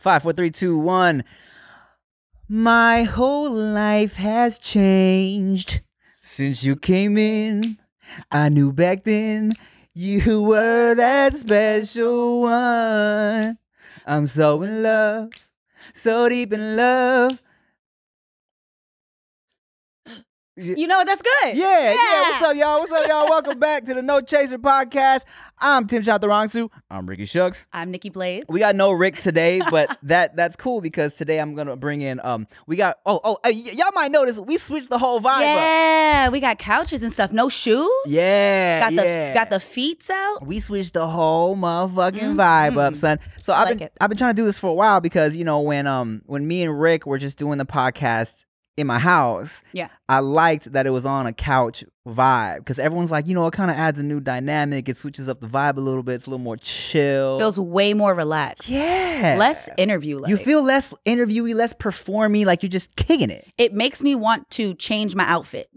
5, 4, 3, 2, 1. My whole life has changed since you came in. I knew back then you were that special one. I'm so in love, so deep in love. You know, that's good. Yeah. What's up, y'all? Welcome back to the No Chaser podcast. I'm Tim Chantarangsu. I'm Ricky Shucks. I'm Nikki Blade. We got no Rick today, but that's cool because today I'm gonna bring in we got y'all might notice we switched the whole vibe up. We got couches and stuff. No shoes. Got the feets out. We switched the whole motherfucking vibe up, son. So I've been trying to do this for a while because you know when me and Rick were just doing the podcast in my house, I liked that it was on a couch vibe because everyone's like, you know, it kind of adds a new dynamic. It switches up the vibe a little bit. It's a little more chill. Feels way more relaxed. Yeah. Less interview-like. You feel less interviewy, less performy, like you're just kicking it. It makes me want to change my outfit.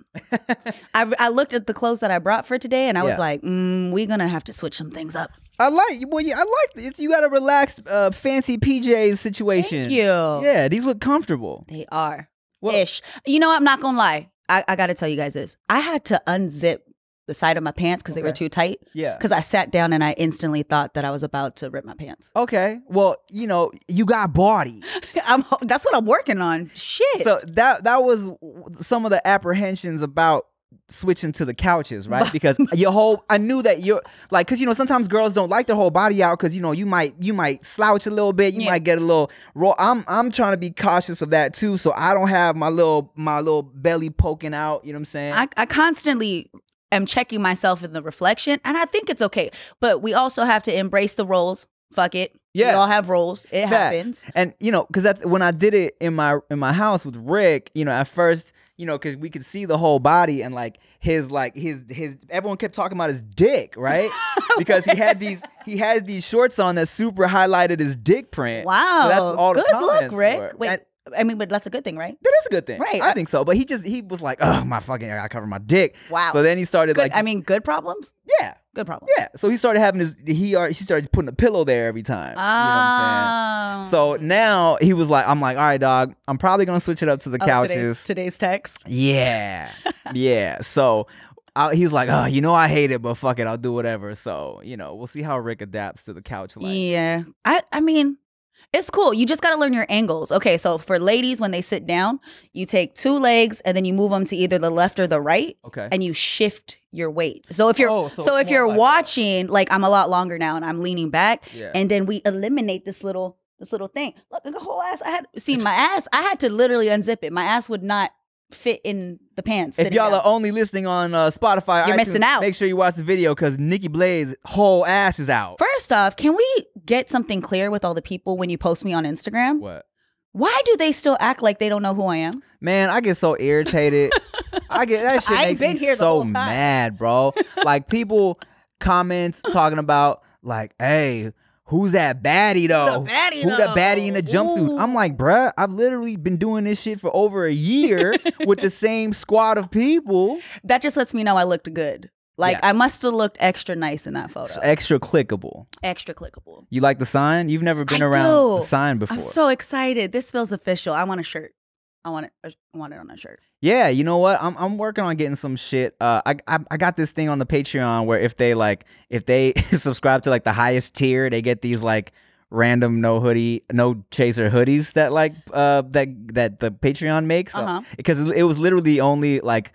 I looked at the clothes that I brought for today and I was like, we're going to have to switch some things up. I like this. You got a relaxed, fancy PJs situation. Thank you. Yeah, these look comfortable. They are. Ish. You know, I'm not gonna lie. I gotta tell you guys this. I had to unzip the side of my pants because they were too tight. Yeah. Because I sat down and I instantly thought that I was about to rip my pants. Okay. Well, you know, you got body. That's what I'm working on. Shit. So that was some of the apprehensions about switching to the couches, right? Because I knew that you're like, because you know sometimes girls don't like their whole body out because you know you might slouch a little bit, you might get a little raw. I'm trying to be cautious of that too, so I don't have my little belly poking out. You know what I'm saying? I constantly am checking myself in the reflection, and I think it's okay. But we also have to embrace the roles. Fuck it. Yeah, we all have roles. It happens. And you know, because when I did it in my house with Rick, you know, at first, you know, because we could see the whole body and like his everyone kept talking about his dick, right? Because he had these shorts on that super highlighted his dick print. Wow, so that's what all good the comments look, Rick. were. Wait. I mean, but that's a good thing, right? That is a good thing. Right. I think so. But he was like, oh, I gotta cover my dick. Wow. So then he started good problems? Yeah. Good problem. Yeah. So he started having he started putting a pillow there every time. You know what I'm saying? So now he was like, I'm like, all right, dog, I'm probably gonna switch it up to the couches. Today's text. Yeah. Yeah. So he's like, oh, you know, I hate it, but fuck it, I'll do whatever. So, you know, we'll see how Rick adapts to the couch life. Yeah. I mean, it's cool. You just got to learn your angles. Okay, so for ladies, when they sit down, you take two legs and then you move them to either the left or the right. Okay. And you shift your weight. So if you're if you're like watching, like I'm a lot longer now and I'm leaning back, and then we eliminate this little thing. Look, the whole ass. My ass. I had to literally unzip it. My ass would not fit in the pants. If y'all are only listening on Spotify, you're missing out. Make sure you watch the video because Nikki Blade's whole ass is out. First off, can we get something clear with all the people when you post me on Instagram? What? Why do they still act like they don't know who I am? Man, I get so irritated. That shit makes me so mad, bro. Like people comments talking about like, hey, who's that baddie though? Who that baddie in the jumpsuit? Ooh. I'm like, bruh, I've literally been doing this shit for over a year with the same squad of people. That just lets me know I looked good. Like I must have looked extra nice in that photo. It's extra clickable. Extra clickable. You like the sign? You've never been around the sign before. I'm so excited. This feels official. I want a shirt. I want it on a shirt. Yeah, you know what? I'm working on getting some shit. I got this thing on the Patreon where if they subscribe to like the highest tier, they get these like random no chaser hoodies that like that the Patreon makes. Because it was literally the only like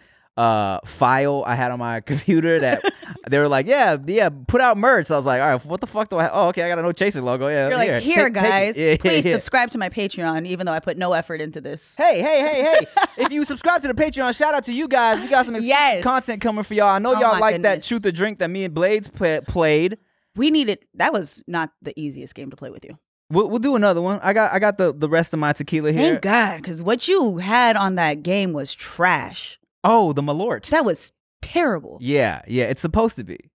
file I had on my computer that they were like, yeah, put out merch. So I was like, all right, what the fuck do I have? Oh, okay, I got a No Chaser logo. Yeah, you're like, here, guys, please subscribe to my Patreon, even though I put no effort into this. Hey, if you subscribe to the Patreon, shout out to you guys. We got some content coming for y'all. I know y'all like that Truth or Drink that me and Blades played. We needed. That was not the easiest game to play with you. We'll do another one. I got the rest of my tequila here. Thank God, because what you had on that game was trash. Oh, the Malort. That was terrible. Yeah, it's supposed to be.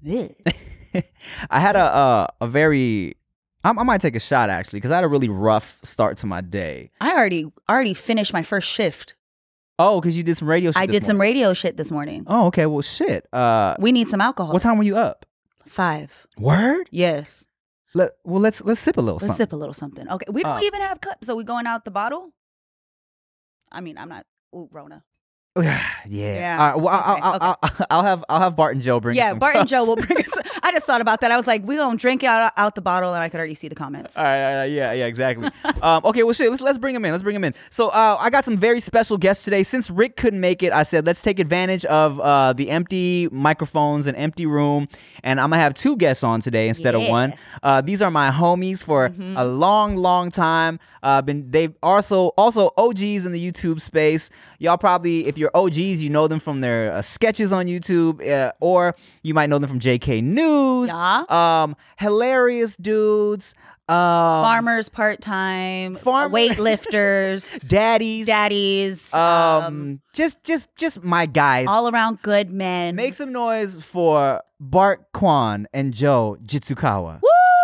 I had a very... I might take a shot, actually, because I had a really rough start to my day. I already finished my first shift. Oh, because you did some radio shit I did some radio shit this morning. Oh, okay. Well, shit. We need some alcohol. What time were you up? 5. Word? Yes. Let's sip a little something. Let's sip a little something. Okay, we don't even have cups, so we going out the bottle. I mean, I'm not. Ooh, Rona. Yeah. All right, well, I'll have Bart and Joe bring. Yeah, some Bart cups. and Joe will bring us. I just thought about that. I was like, we gonna drink out the bottle, and I could already see the comments. All right, yeah, exactly. Okay, well, shit, let's bring him in. So I got some very special guests today. Since Rick couldn't make it, I said let's take advantage of the empty microphones and empty room, and I'm gonna have 2 guests on today instead of 1. These are my homies for a long time. They've also OGs in the YouTube space. Y'all probably, if you're OGs, you know them from their sketches on YouTube, or you might know them from JkNews. Yeah. Hilarious dudes. Farmers part-time, weightlifters, daddies, just my guys, all around good men. Make some noise for Bart Kwan and Joe Jitsukawa.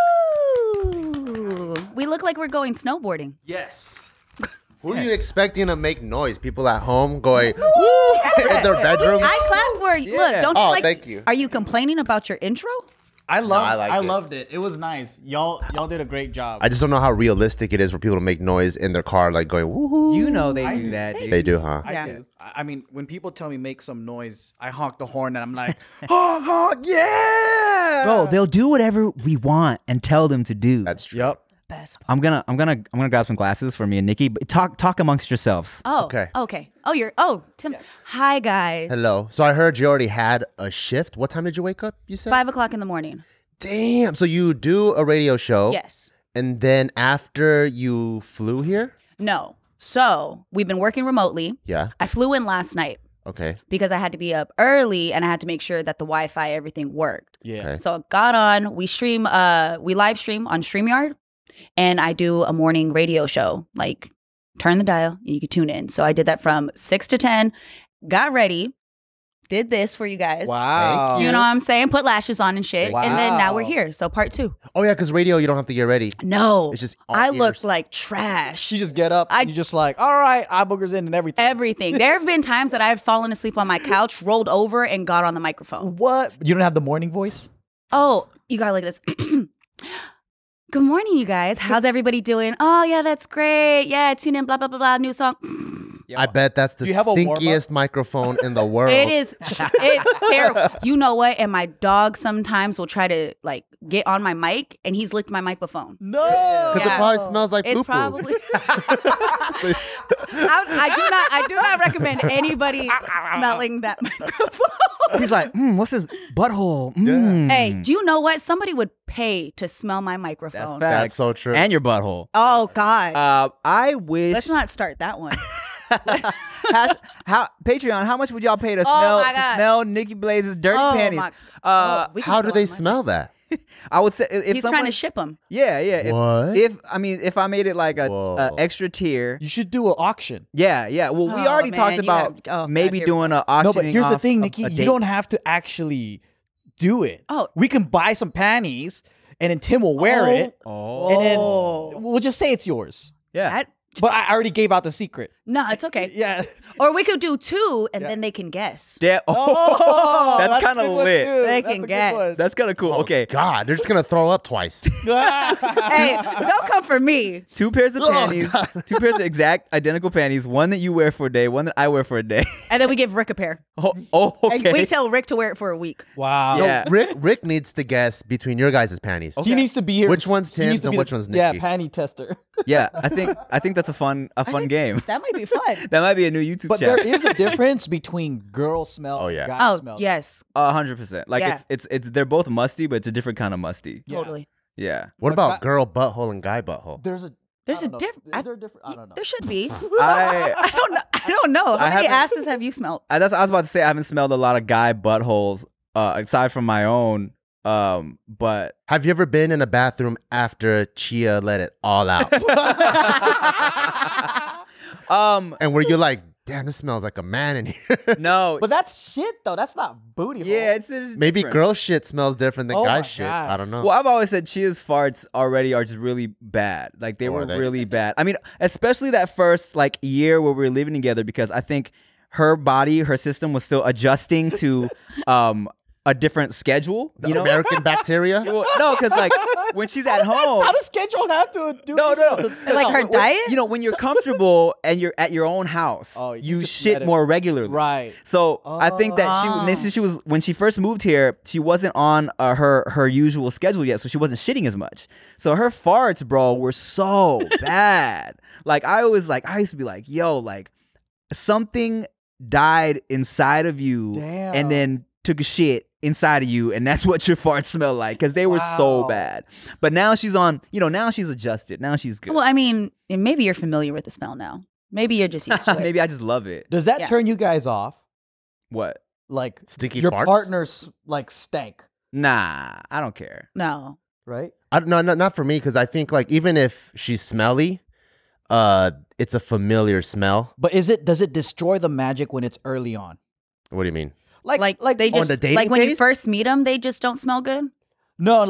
Woo! We look like we're going snowboarding. Yes. Who are you expecting to make noise? People at home going woo in their bedrooms? I clap for you. Look, don't you like? Thank you. Are you complaining about your intro? I loved it. It was nice. Y'all did a great job. I just don't know how realistic it is for people to make noise in their car, like going woohoo. You know they do that. Dude. They do, huh? I do. I mean, when people tell me make some noise, I honk the horn and I'm like, honk, honk, yeah. Bro, they'll do whatever we want and tell them to do. That's true. Yep. Best. I'm gonna grab some glasses for me and Nikki. But talk amongst yourselves. Oh, Okay. Oh, Tim. Hi, guys. Hello. So I heard you already had a shift. What time did you wake up? You said 5 o'clock in the morning. Damn. So you do a radio show. Yes. And then after you flew here? No. So we've been working remotely. Yeah. I flew in last night Okay. because I had to be up early and I had to make sure that the Wi-Fi, everything worked. Yeah. Okay. So I got on. We live stream on StreamYard, and I do a morning radio show. Like, turn the dial and you can tune in. So I did that from 6 to 10. Got ready. Did this for you guys. Wow. You know what I'm saying? Put lashes on and shit. Wow. And then now we're here. So part 2. Oh yeah, because radio you don't have to get ready. No. It's just all I ears. looked like trash. You just get up and you're just like, all right, eye boogers in and everything. Everything. There have been times that I've fallen asleep on my couch, rolled over, and got on the microphone. What? You don't have the morning voice? Oh, you got like this. Good morning, you guys. How's everybody doing? Oh, yeah, that's great. Yeah, tune in, blah, blah, blah, blah, new song. I bet that's the You have a stinkiest microphone in the world. It is. It's terrible. You know what? And my dog sometimes will try to like get on my mic, and he's licked my microphone. No. Because it probably smells like It's poo-poo. probably. I do not recommend anybody smelling that microphone. He's like, what's his butthole? Mm. Hey, do you know what? Somebody would pay to smell my microphone. That's facts. That's so true. And your butthole. Oh God. I wish. Let's not start that one. Patreon, how much would y'all pay to my God. smell Nikki Blaze's dirty panties? How do they smell that? I would say if He's someone, trying to ship them. Yeah. What? If I made it like a extra tier. You should do an auction. Yeah. Well, we already talked about maybe doing an auction. No, but here's the thing, off Nikki. a You date. don't have to actually do it. Oh. We can buy some panties and then Tim will wear it. Oh. And then we'll just say it's yours. Yeah. But I already gave out the secret. No, it's okay. Yeah. Or we could do 2 and then they can guess. Oh, that's kind a of good one, lit. too. They That's can a good guess. one. That's kind of cool. Okay. God, they're just gonna throw up twice. Hey, don't come for me. 2 pairs of panties, 2 pairs of exact identical panties, one that you wear for a day, one that I wear for a day. And then we give Rick a pair. Oh, okay. And we tell Rick to wear it for a week. Wow. Yeah. Rick needs to guess between your guys' panties. He needs to be here. Which one's He needs Tim's to and be which the- one's Yeah, Nikki? panty tester. Yeah, I think that's a fun game. That might be fun. That might be a new YouTube But channel. there is a difference between girl smell Oh, and yeah. guy Oh, smell. yes. 100%. Like Yeah. it's they're both musty, but it's a different kind of musty. Yeah. Totally. Yeah. What But about girl butthole and guy butthole? There's a There's I a don't know. difference. Is there a difference? I don't know. There should be. I I don't know. How many haven't- asses have you smelled? that's what I was about to say. I haven't smelled a lot of guy buttholes aside from my own. But Have you ever been in a bathroom after Chia let it all out? And were you like, damn, this smells like a man in here? no. But that's shit though. That's not booty hole. Yeah, it's Maybe different. girl shit smells different than Oh guy my shit. God. I don't know. Well, I've always said Chia's farts already are just really bad. Like they Oh, were are they? really bad. I mean, especially that first like year where we were living together, because I think her body, her system was still adjusting to a different schedule. The You know, American bacteria? Well, no, because like when she's at home. How does schedule have to do? No. Like her diet? You know, when you're comfortable and you're at your own house, you shit more regularly. Right. So I think that when she first moved here, she wasn't on her usual schedule yet, so she wasn't shitting as much. So her farts, bro, were so bad. Like I used to be like, yo, like something died inside of you and then took a shit inside of you, and that's what your farts smell like, because they were so bad. But now she's on, now she's adjusted. Now she's good. Well, I mean, maybe you're familiar with the smell now. Maybe you're just used to it. Maybe I just love it. Does that turn you guys off? What? Like Stinky your farts? partner's like stank. Nah, I don't care. No. Right? No, not for me, because I think like even if she's smelly, it's a familiar smell. But does it destroy the magic when it's early on? What do you mean? Like they on just the dating like when you phase? first meet them, they just don't smell good. No,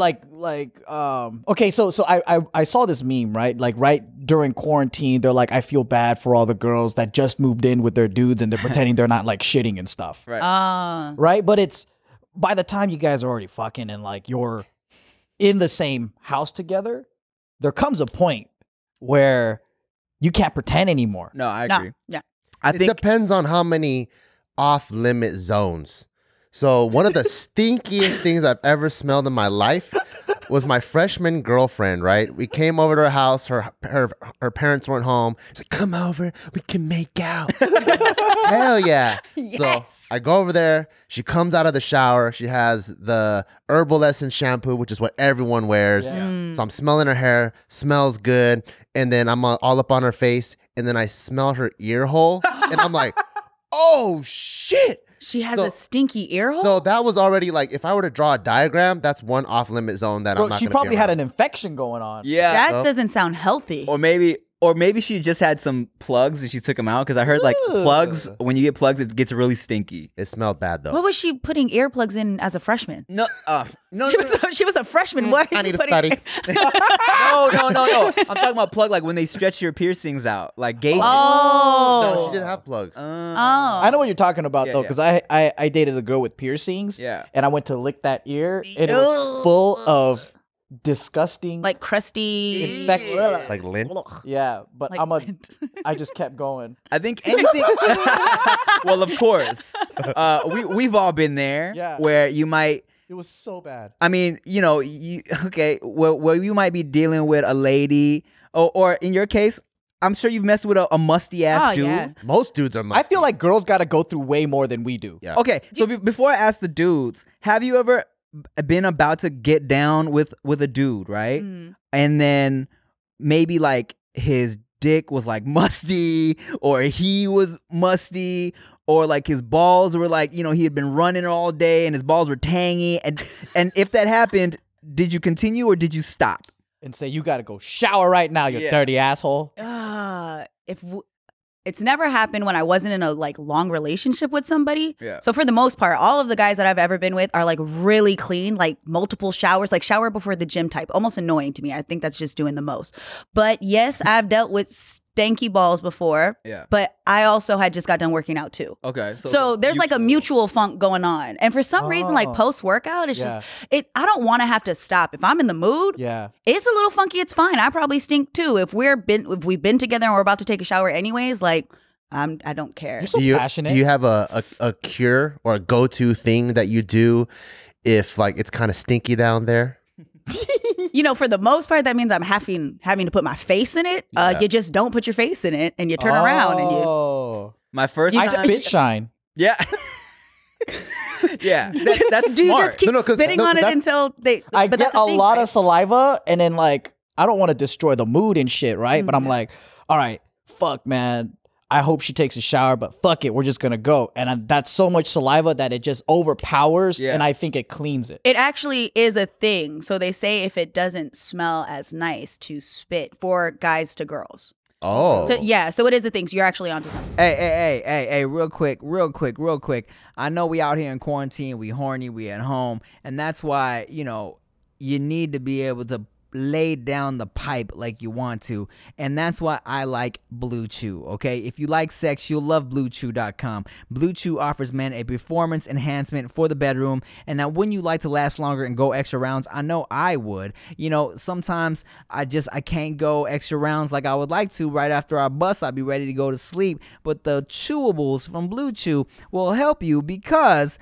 okay, so I saw this meme, right? Like right during quarantine, they're like, I feel bad for all the girls that just moved in with their dudes and they're pretending they're not like shitting and stuff. Right. Right? But it's by the time you guys are already fucking and like you're in the same house together, there comes a point where you can't pretend anymore. No, I agree. Yeah. It depends on how many off-limit zones. So one of the stinkiest things I've ever smelled in my life was my freshman girlfriend, right? We came over to her house. Her parents weren't home. She's like, come over. We can make out. Hell yeah. Yes. So I go over there. She comes out of the shower. She has the Herbal Essence shampoo, which is what everyone wears. Yeah. So I'm smelling her hair. Smells good. And then I'm all up on her face. And then I smell her ear hole. And I'm like, oh, shit. She has a stinky ear hole? So that was already like, if I were to draw a diagram, that's one off-limit zone that I'm not She gonna probably be had around. an infection going on. Yeah. That doesn't sound healthy. Or maybe she just had some plugs and she took them out, because I heard like plugs, when you get plugs, it gets really stinky. It smelled bad though. What was she putting earplugs in as a freshman? No, no, She was a freshman. Why I are need you to putting? study. no. I'm talking about plug, like when they stretch your piercings out, like gauge. No, she didn't have plugs. I know what you're talking about though, because I dated a girl with piercings. Yeah. And I went to lick that ear, and it was full of disgusting, like crusty infection. Like lint. Yeah, but Like I just kept going. I think anything. Well, of course, we've all been there. Yeah. Where you might. It was so bad. I mean, where you might be dealing with a lady, or in your case, I'm sure you've messed with a musty ass dude. Yeah. Most dudes are musty. I feel like girls got to go through way more than we do. Yeah. Okay, so before I ask the dudes, have you ever been about to get down with a dude, right? And then maybe like his dick was like musty, or he was musty, or like his balls were like, he had been running all day and his balls were tangy, and if that happened, did you continue or did you stop? And say, you got to go shower right now, you dirty asshole. It's never happened when I wasn't in a like long relationship with somebody. Yeah. So for the most part, all of the guys that I've ever been with are like really clean, like multiple showers, like shower before the gym type. Almost annoying to me. I think that's just doing the most. But yes, I've dealt with stanky balls before. Yeah. But I also had just got done working out too. Okay. So there's like a mutual funk going on. And for some reason, like post workout, it's just I don't want to have to stop. If I'm in the mood, it's a little funky. It's fine. I probably stink too. If we've been together and we're about to take a shower anyways, like I don't care. You're so passionate. Do you have a cure or a go-to thing that you do if like it's kind of stinky down there? For the most part, that means I'm having to put my face in it. You just don't put your face in it, and you turn around and you. My first I time, spit shine. Yeah. Yeah, that's Do you smart. just keep spitting on it until they? I get a lot of saliva, and then like I don't want to destroy the mood and shit, right? But I'm like, all right, fuck, man. I hope she takes a shower, but fuck it, we're just gonna go. And that's so much saliva that it just overpowers, and I think it cleans it. It actually is a thing. So they say if it doesn't smell as nice to spit for guys to girls. Oh. So it is a thing. So you're actually onto something. Hey, real quick. I know we out here in quarantine, we horny, we at home, and that's why, you need to be able to lay down the pipe like you want to, and that's why I like Blue Chew, okay? If you like sex, you'll love BlueChew.com. Blue Chew offers men a performance enhancement for the bedroom, and now wouldn't you like to last longer and go extra rounds? I know I would. You know, sometimes I can't go extra rounds like I would like to. Right after I bust, I'd be ready to go to sleep, but the chewables from Blue Chew will help you because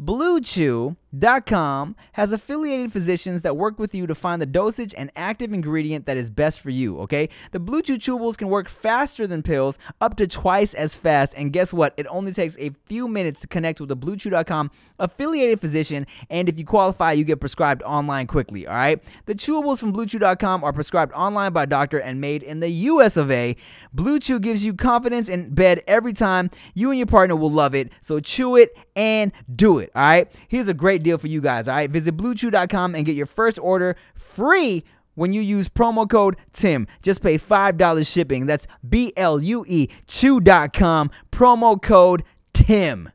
BlueChew.com has affiliated physicians that work with you to find the dosage and active ingredient that is best for you, okay? The Blue Chew chewables can work faster than pills, up to twice as fast, and guess what? It only takes a few minutes to connect with a BlueChew.com affiliated physician, and if you qualify, you get prescribed online quickly, all right? The chewables from BlueChew.com are prescribed online by a doctor and made in the US of A. Blue Chew gives you confidence in bed every time. You and your partner will love it, so chew it and do it, all right? Here's a great deal for you guys, all right? Visit BlueChew.com and get your first order free when you use promo code TIM. Just pay $5 shipping. That's BLUE Chew.com, promo code TIM.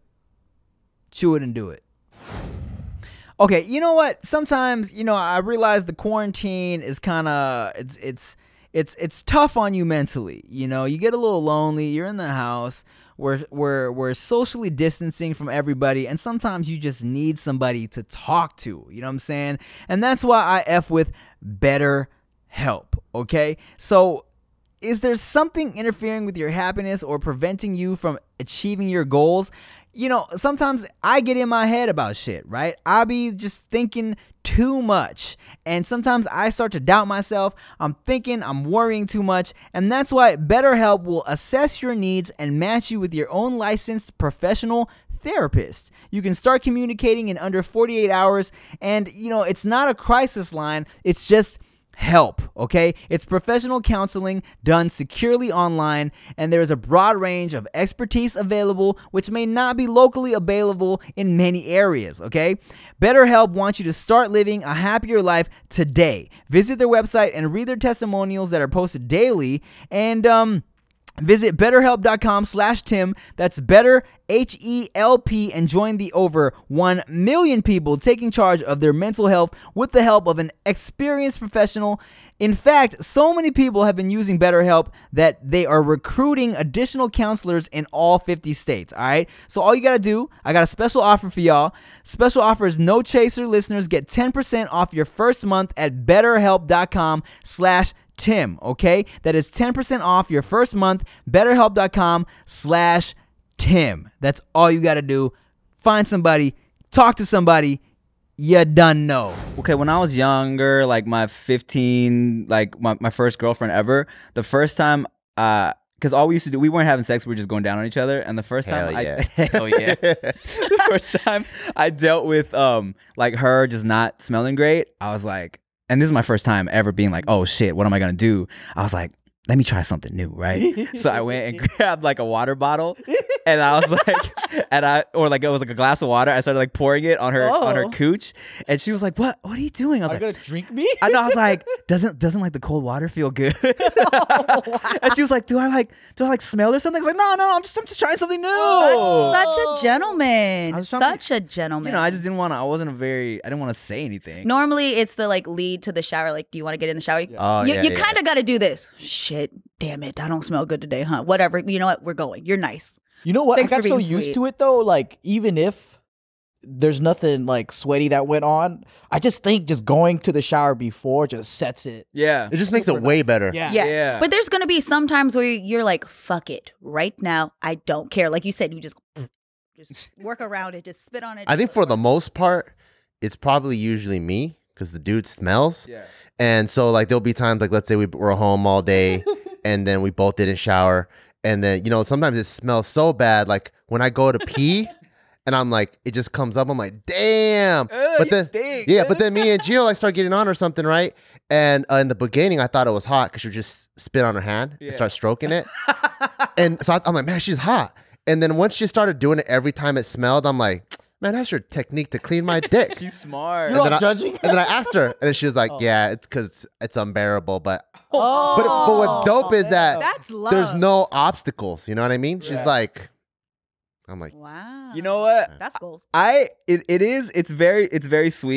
Chew it and do it. Okay, you know what? Sometimes, you know, I realize the quarantine is kind of it's tough on you mentally. You know, you get a little lonely. You're in the house. We're socially distancing from everybody, and sometimes you just need somebody to talk to. You know what I'm saying? And that's why I F with BetterHelp. Okay, so is there something interfering with your happiness or preventing you from achieving your goals? You know, sometimes I get in my head about shit, right? I be just thinking too much, and sometimes I start to doubt myself. I'm worrying too much, and that's why BetterHelp will assess your needs and match you with your own licensed professional therapist. You can start communicating in under 48 hours, and you know, it's not a crisis line, it's just help, okay? It's professional counseling done securely online, and there is a broad range of expertise available, which may not be locally available in many areas, okay? BetterHelp wants you to start living a happier life today. Visit their website and read their testimonials that are posted daily, and visit BetterHelp.com/Tim. That's better, HELP, and join the over 1 million people taking charge of their mental health with the help of an experienced professional. In fact, so many people have been using BetterHelp that they are recruiting additional counselors in all 50 states, all right? So all you got to do, I got a special offer for y'all. Special offer is No Chaser listeners get 10% off your first month at BetterHelp.com/Tim, okay? That is 10% off your first month, BetterHelp.com/Tim. That's all you got to do. Find somebody, talk to somebody, you done know. Okay, when I was younger, like my first girlfriend ever, the first time, because all we used to do, we weren't having sex, we were just going down on each other, and the first time the first time I dealt with like her just not smelling great, I was like, and this is my first time ever being like, oh shit, what am I gonna do? I was like, let me try something new, right? So I went and grabbed like a water bottle, and I was like, it was like a glass of water. I started like pouring it on her cooch, and she was like, "What are you doing?" I was Are you like, gonna drink me? I know. I was like, doesn't like the cold water feel good? And she was like, do I like smell or something? I was like, no, I'm just trying something new. Such a gentleman. Such a gentleman. You know, I just didn't want to. I didn't want to say anything. Normally, it's the like lead to the shower. Like, do you want to get in the shower? Oh, you kind of got to do this. Shit, damn it, I don't smell good today, huh? Whatever. You know what? We're going. You're nice. You know what? Thanks I got for so being used sweet. to it though. Like, even if there's nothing like sweaty that went on, I just think just going to the shower before just sets it. Yeah, It just makes it way better. Yeah. But there's gonna be some times where you're like, fuck it, right now, I don't care. Like you said, you just work around it, just spit on it. I think for the most part, it's probably usually me because the dude smells. Yeah. And so like there'll be times like, let's say we were home all day and then we both didn't shower. And then, you know, sometimes it smells so bad. Like when I go to pee and I'm like, it just comes up. I'm like, damn. But then, but then me and Gio like start getting on or something, right? And in the beginning, I thought it was hot because she would just spit on her hand and start stroking it. And so I'm like, man, she's hot. And then once she started doing it every time it smelled, I'm like, man, that's your technique to clean my dick. She's smart. You're not judging. And then I asked her, and she was like, yeah, it's because it's unbearable. But what's dope is that that's love. there's no obstacles. You know what I mean? She's like, I'm like, wow. You know what? That's goals. It's very sweet.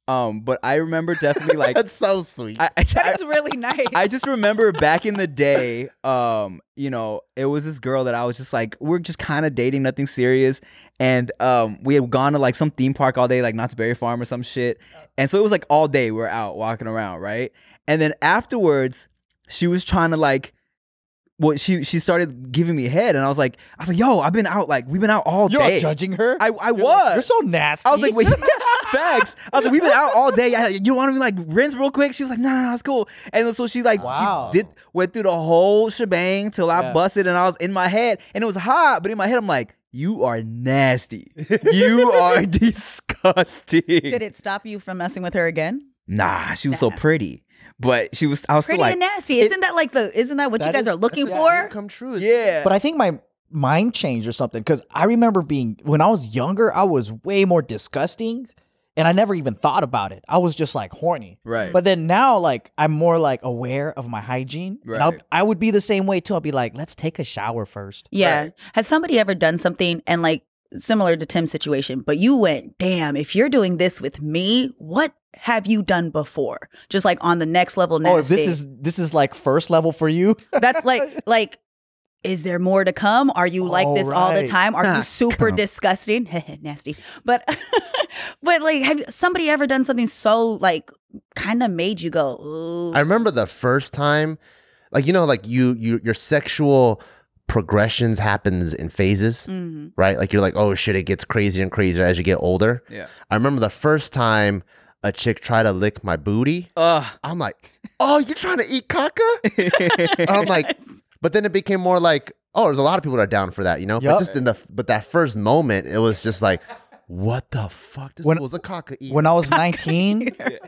But I remember definitely like That's so sweet. That is really nice. I just remember back in the day, you know, it was this girl that I was just like, we're just kind of dating, nothing serious. And we had gone to like some theme park all day, like Knott's Berry Farm or some shit. And so it was like all day we were out walking around, right? And then afterwards, she was trying to like, well, she started giving me head, and I was like, yo, I've been out, like, we've been out all day. You're judging her? I You're was. like, you're so nasty. I was like, wait, facts. I was like, we've been out all day. You want to like rinse real quick? She was like, no, it's cool. And so she like, Wow. she went through the whole shebang till I busted, and I was in my head, and it was hot, but in my head, I'm like, you are nasty. You are disgusting. Did it stop you from messing with her again? Nah, she was so pretty. But I was Pretty still like, and nasty. Isn't that what you guys are looking for? Come true. yeah. But I think my mind changed or something, because I remember when I was younger, I was way more disgusting, and I never even thought about it. I was just like horny. Right. But then now, like, I'm more like aware of my hygiene. Right. And I would be the same way too. I'll be like, let's take a shower first. Yeah. Right. Has somebody ever done something and like similar to Tim's situation, but you went, damn, if you're doing this with me, what have you done before? Just like on the next level nasty. Oh, this is like first level for you? That's like, is there more to come? Are you like this all the right. time? Are you super disgusting? Nasty. But like, have somebody ever done something so like kind of made you go, ooh? I remember the first time, like, you know, like your sexual progressions happens in phases, right? Like you're like, oh shit, it gets crazier and crazier as you get older. Yeah. I remember the first time a chick tried to lick my booty. I'm like, oh, you're trying to eat caca? I'm like, but then it became more like, oh, there's a lot of people that are down for that, you know? Yep. But just but that first moment, it was just like, what the fuck? This was a caca eater. When I was 19,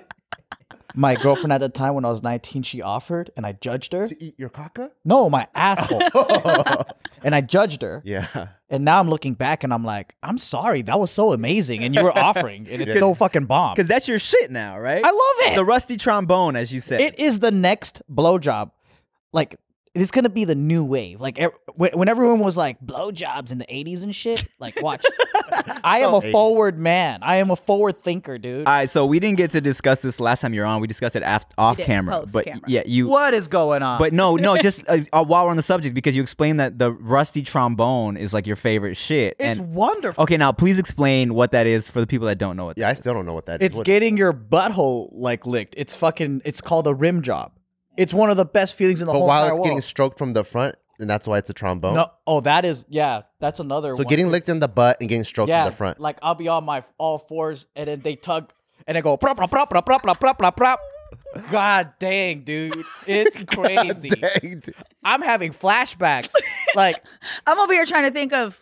my girlfriend at the time, when I was 19, she offered, and I judged her. To eat your caca? No, my asshole. And I judged her. Yeah. And now I'm looking back and I'm like, I'm sorry. That was so amazing. And you were offering. And it's so fucking bomb. Because that's your shit now, right? I love it. The rusty trombone, as you said. It is the next blowjob. Like, it's going to be the new wave. Like, when everyone was like, blowjobs in the 80s and shit, like, watch. I am a forward man. I am a forward thinker, dude. All right, so we didn't get to discuss this last time you're on. We discussed it off camera. But post-camera. yeah, you. What is going on? But no, just while we're on the subject, because you explained that the rusty trombone is like your favorite shit. It's wonderful. Okay, now please explain what that is for the people that don't know what. Yeah, I still don't know what that is. It's getting your butthole like licked. It's called a rim job. It's one of the best feelings in the whole But while entire it's world. getting stroked from the front, and that's why it's a trombone. No, that's another So one. getting licked in the butt and getting stroked from the front. Like I'll be on my all fours and then they tug and I go prop prop prop prop prop prop prop prop prop. God dang, dude. It's crazy. Dang, dude. I'm having flashbacks. Like I'm over here trying to think of.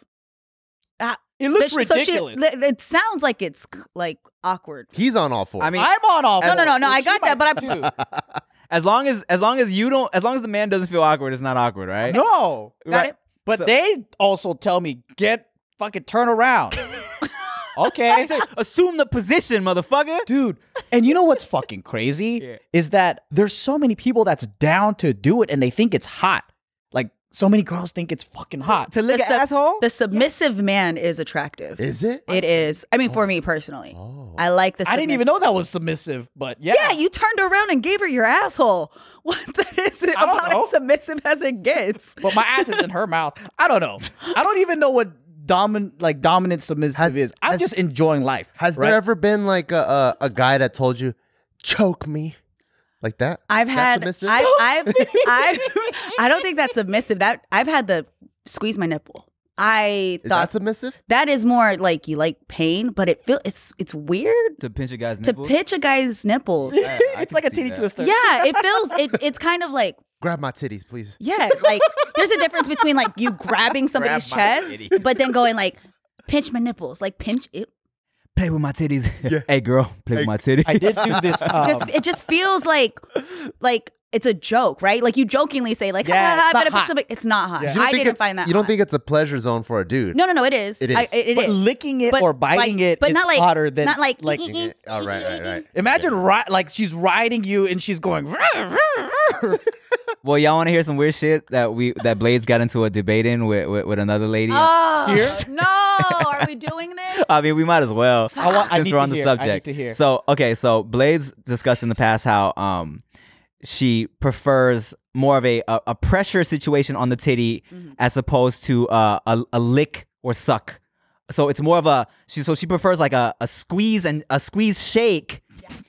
it looks So ridiculous. it sounds like it's like awkward. He's on all fours. I mean, I'm on all No, fours. I She got that, might but too. as long as the man doesn't feel awkward, it's not awkward, right? No. Got it? But So- they also tell me, fucking turn around. Okay. Assume the position, motherfucker. Dude, and you know what's fucking crazy? Yeah. Is that there's so many people that's down to do it and they think it's hot. Like, so many girls think it's fucking hot. To lick an asshole? The submissive man is attractive. Is it? It is. I mean, for me personally, Oh. I like the. I didn't even know that was submissive, but yeah. Yeah, you turned around and gave her your asshole. What that is I don't about know. as submissive as it gets. But my ass is in her mouth. I don't know. I don't even know what dominant submissive is. I'm just enjoying life. Has right? there ever been like a guy that told you, choke me? Like that? I've had. submissive? I don't think that's submissive. That I've had the squeeze my nipple. I Is thought that submissive? that is more like you like pain, but it's weird To pinch a guy's to nipples? pitch a guy's nipples. I It's can like a see titty that. twister. Yeah, it feels it's kind of like Grab my titties, please. yeah, like there's a difference between like you grabbing somebody's Grab my chest, titty. but then going like pinch my nipples, like pinch it. Play with my titties. Hey, girl, play with my titty. I did do this. It just feels like it's a joke, right? Like you jokingly say like, Yeah, I it's better not put something. It's not hot. You don't I think didn't it's- find that You don't hot. think it's a pleasure zone for a dude? No, it is. It is. It But is. licking it But or biting it but is not like hotter than not like licking it. Oh, right. Imagine like she's riding you and she's going. Well, y'all want to hear some weird shit that Blades got into a debate in with another lady? Oh Here? no! Are we doing this? I mean, we might as well I since need we're to on the hear. I need subject. to hear. So, okay, so Blades discussed in the past how she prefers more of a pressure situation on the titty as opposed to a lick or suck. So it's more of she prefers like a squeeze and a squeeze shake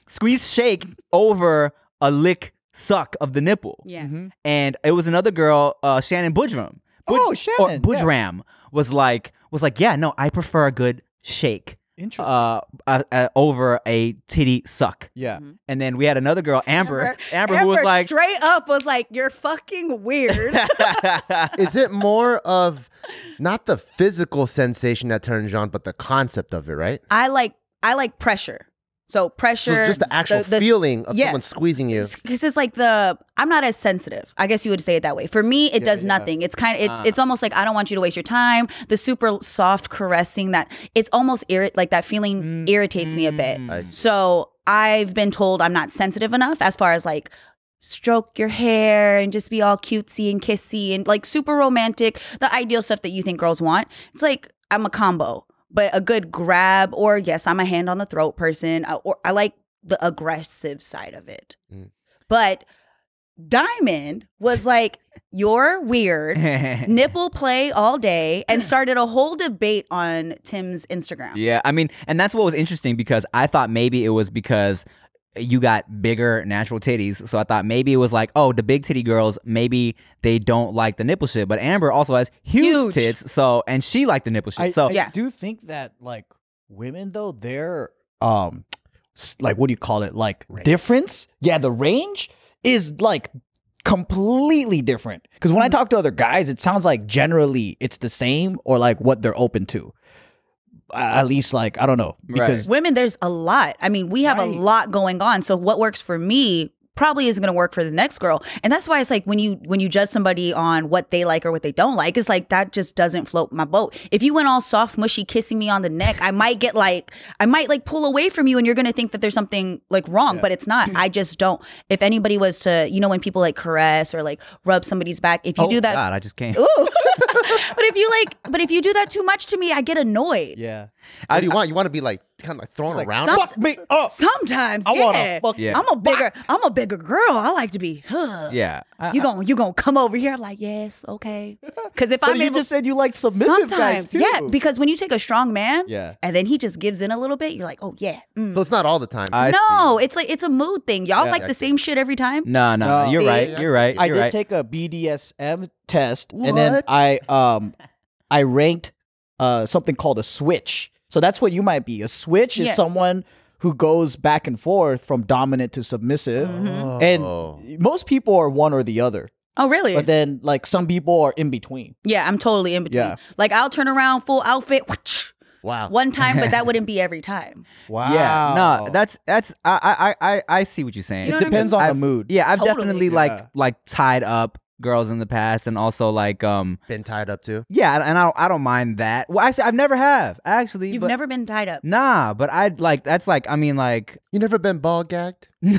over a lick suck of the nipple. Yeah. And it was another girl, Shannon Budram. Shannon, Budram was like, yeah, no, I prefer a good shake. Interesting. Over a titty suck. Yeah. And then we had another girl, Amber who was like, straight up was like, you're fucking weird. Is it more of not the physical sensation that turns you on, but the concept of it, right? I like pressure. So pressure, So just the actual feeling of someone squeezing you. Because it's like I'm not as sensitive. I guess you would say it that way. For me, it does nothing. It's kind of it's almost like I don't want you to waste your time. The super soft caressing that it's almost like that feeling irritates me a bit. So I've been told I'm not sensitive enough as far as like stroke your hair and just be all cutesy and kissy and like super romantic, the ideal stuff that you think girls want. It's like I'm a combo. But a good grab, or yes, I'm a hand on the throat person, or I like the aggressive side of it. But Diamond was like, you're weird, nipple play all day, and started a whole debate on Tim's Instagram. yeah, I mean, and that's what was interesting because I thought maybe it was because you got bigger natural titties. So I thought maybe it was like, oh, the big titty girls, maybe they don't like the nipple shit. But Amber also has huge tits, so and she liked the nipple shit. I do think that like women though, their like what do you call it? Like difference? Yeah, the range is like completely different. Because when I talk to other guys, it sounds like generally it's the same or like what they're open to. At least like, I don't know. Because women, there's a lot. I mean, we have a lot going on. So what works for me probably isn't going to work for the next girl. And that's why it's like when you judge somebody on what they like or what they don't like, it's like that just doesn't float my boat. If you went all soft, mushy, kissing me on the neck, I might pull away from you and you're going to think that there's something like wrong, but it's not. I just don't. If anybody was to, when people like caress or like rub somebody's back, if you do that. God, I just can't. Ooh. But if you do that too much to me, I get annoyed. yeah. What do you want? You want to be like kind of like thrown around? Fuck me up. Sometimes, I wanna fuck Yeah. I'm a bigger girl. I like to be. Yeah. You gonna come over here? I'm like, yes, okay. Because if But I'm you able, just said you like submissive guys sometimes, too. yeah. Because when you take a strong man, Yeah. and then he just gives in a little bit, you're like, oh yeah. So it's not all the time. No, it's like it's a mood thing. Y'all Yeah, like the same shit every time. No, No. you're See? right. You're right. I You're did right. take a BDSM test, and then What? I ranked something called a switch. So that's what you might be. A switch is Yeah. someone who goes back and forth from dominant to submissive, Oh. and most people are one or the other. Oh really? But then, like some people are in between. Yeah, I'm totally in between. Yeah. Like I'll turn around full outfit Wow. one time, but that wouldn't be every time. Wow. Yeah, no, that's I see what you're saying. You know It what I mean? depends on the I've- mood. Yeah, I've Totally. definitely Yeah. like tied up girls in the past, and also like Been tied up too. yeah, and I don't mind that. Well, actually, I've never have actually. You've but, never been tied up. Nah, but I'd like that's like I mean like You never been ball gagged? no,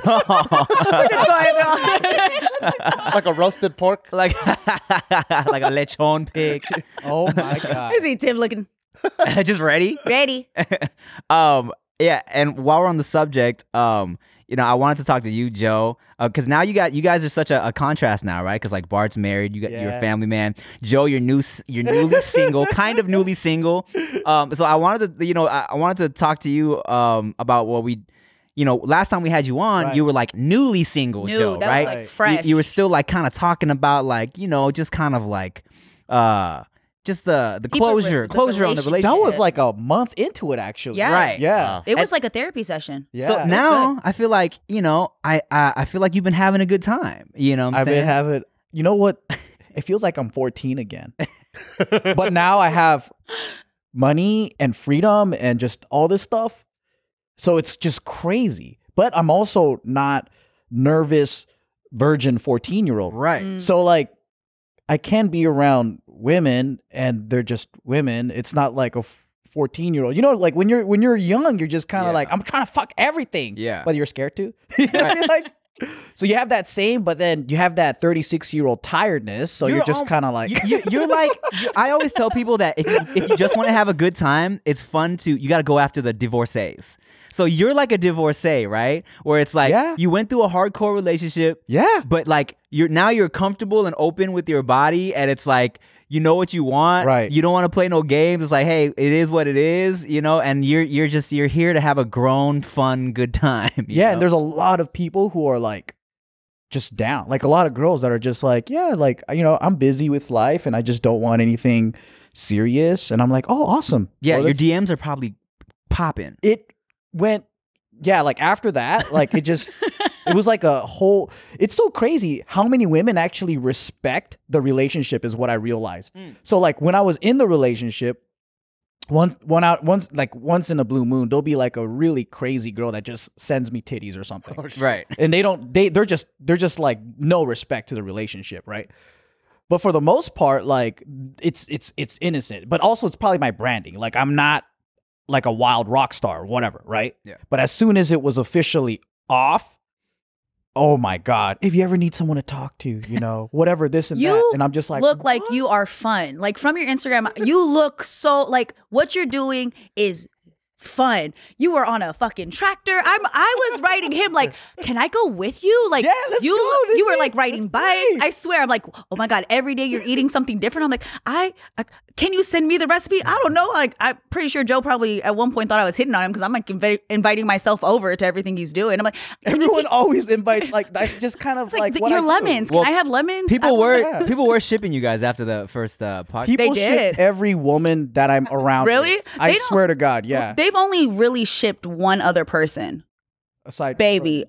Like a roasted pork? like like a lechon pig, Oh my god. Is he Tim looking just ready. ready? Yeah, and while we're on the subject, I wanted to talk to you, Joe, because now you guys are such a contrast now, right? Because like Bart's married, you're a Yeah. family man. Joe, you're newly single, kind of newly single. So I wanted to, I wanted to talk to you about what we, last time we had you on, Right. you were like newly single, New, Joe, that right? was like fresh. You were still like kind of talking about like, just kind of like, just the Keep it closure with the on the relationship. relationship. That was like a month into it, actually. Yeah. Right. Yeah. Wow. It was like a therapy session. Yeah. So It's now I feel like, I feel like you've been having a good time. You know what I'm I've saying? been having, you know what? It feels like I'm 14 again. But now I have money and freedom and just all this stuff. So it's just crazy. But I'm also not nervous virgin 14-year-old. Right. So like I can be around women and they're just women. It's not like a 14-year-old. You know, like when you're young, you're just kind of like, I'm trying to fuck everything. Yeah. But you're scared to. You know what I mean? Like, so you have that same, but then you have that 36-year-old tiredness. So you're just kind of like you're like I always tell people that if you just want to have a good time, it's fun you got to go after the divorcees. So you're like a divorcee, right? Where it's like you went through a hardcore relationship, but like you're comfortable and open with your body, and it's like you know what you want, right? You don't want to play no games. It's like, hey, it is what it is, you know. And you're here to have a grown, fun, good time. You know? And there's a lot of people who are like just down, like a lot of girls that are just like, like, you know, I'm busy with life and I just don't want anything serious. And I'm like, oh, awesome. Yeah, your DMs are probably popping. It went, like after that, like it just, it was like a whole, it's so crazy how many women actually respect the relationship is what I realized. So like when I was in the relationship, once in a blue moon, there'll be like a really crazy girl that just sends me titties or something. Right. And they're just like no respect to the relationship, right? But for the most part, like it's innocent, but also it's probably my branding. Like I'm not like a wild rock star or whatever, right? Yeah. But as soon as it was officially off, oh my God, if you ever need someone to talk to, you know, whatever, this and that. And I'm just like, look like you are fun. Like from your Instagram, you look so like what you're doing is fun. You were on a fucking tractor. I was writing him like, can I go with you? Like let's you go. you were like riding bikes. I swear, I'm like, oh my God, every day you're eating something different. I'm like, I can you send me the recipe? I don't know. Like I'm pretty sure Joe probably at one point thought I was hitting on him because I'm like inviting myself over to everything he's doing. I'm like, everyone always invites like that's just kind of like what your I do. lemons. Can I have lemons? People were shipping you guys after the first podcast. People They ship did. every woman that I'm around. Really? With. I swear to God, yeah. They've only really shipped one other person. Aside Baby,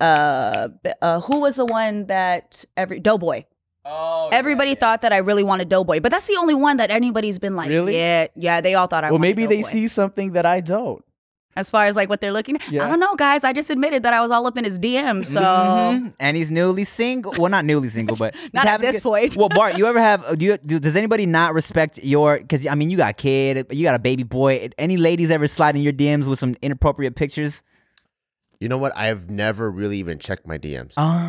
who was the one that Doughboy? Oh, everybody thought that I really wanted Doughboy, but that's the only one that anybody's been like, really? Yeah. They all thought I. Well, wanted maybe they Doughboy. see something that I don't. As far as like what they're looking at, Yeah. I don't know, guys. I just admitted that I was all up in his DM, so and he's newly single. Well, not newly single, but not at this point. Well, Bart, you ever have? Does anybody not respect your? Because I mean, you got a kid, you got a baby boy. Any ladies ever slide in your DMs with some inappropriate pictures? You know what? I've never really even checked my DMs.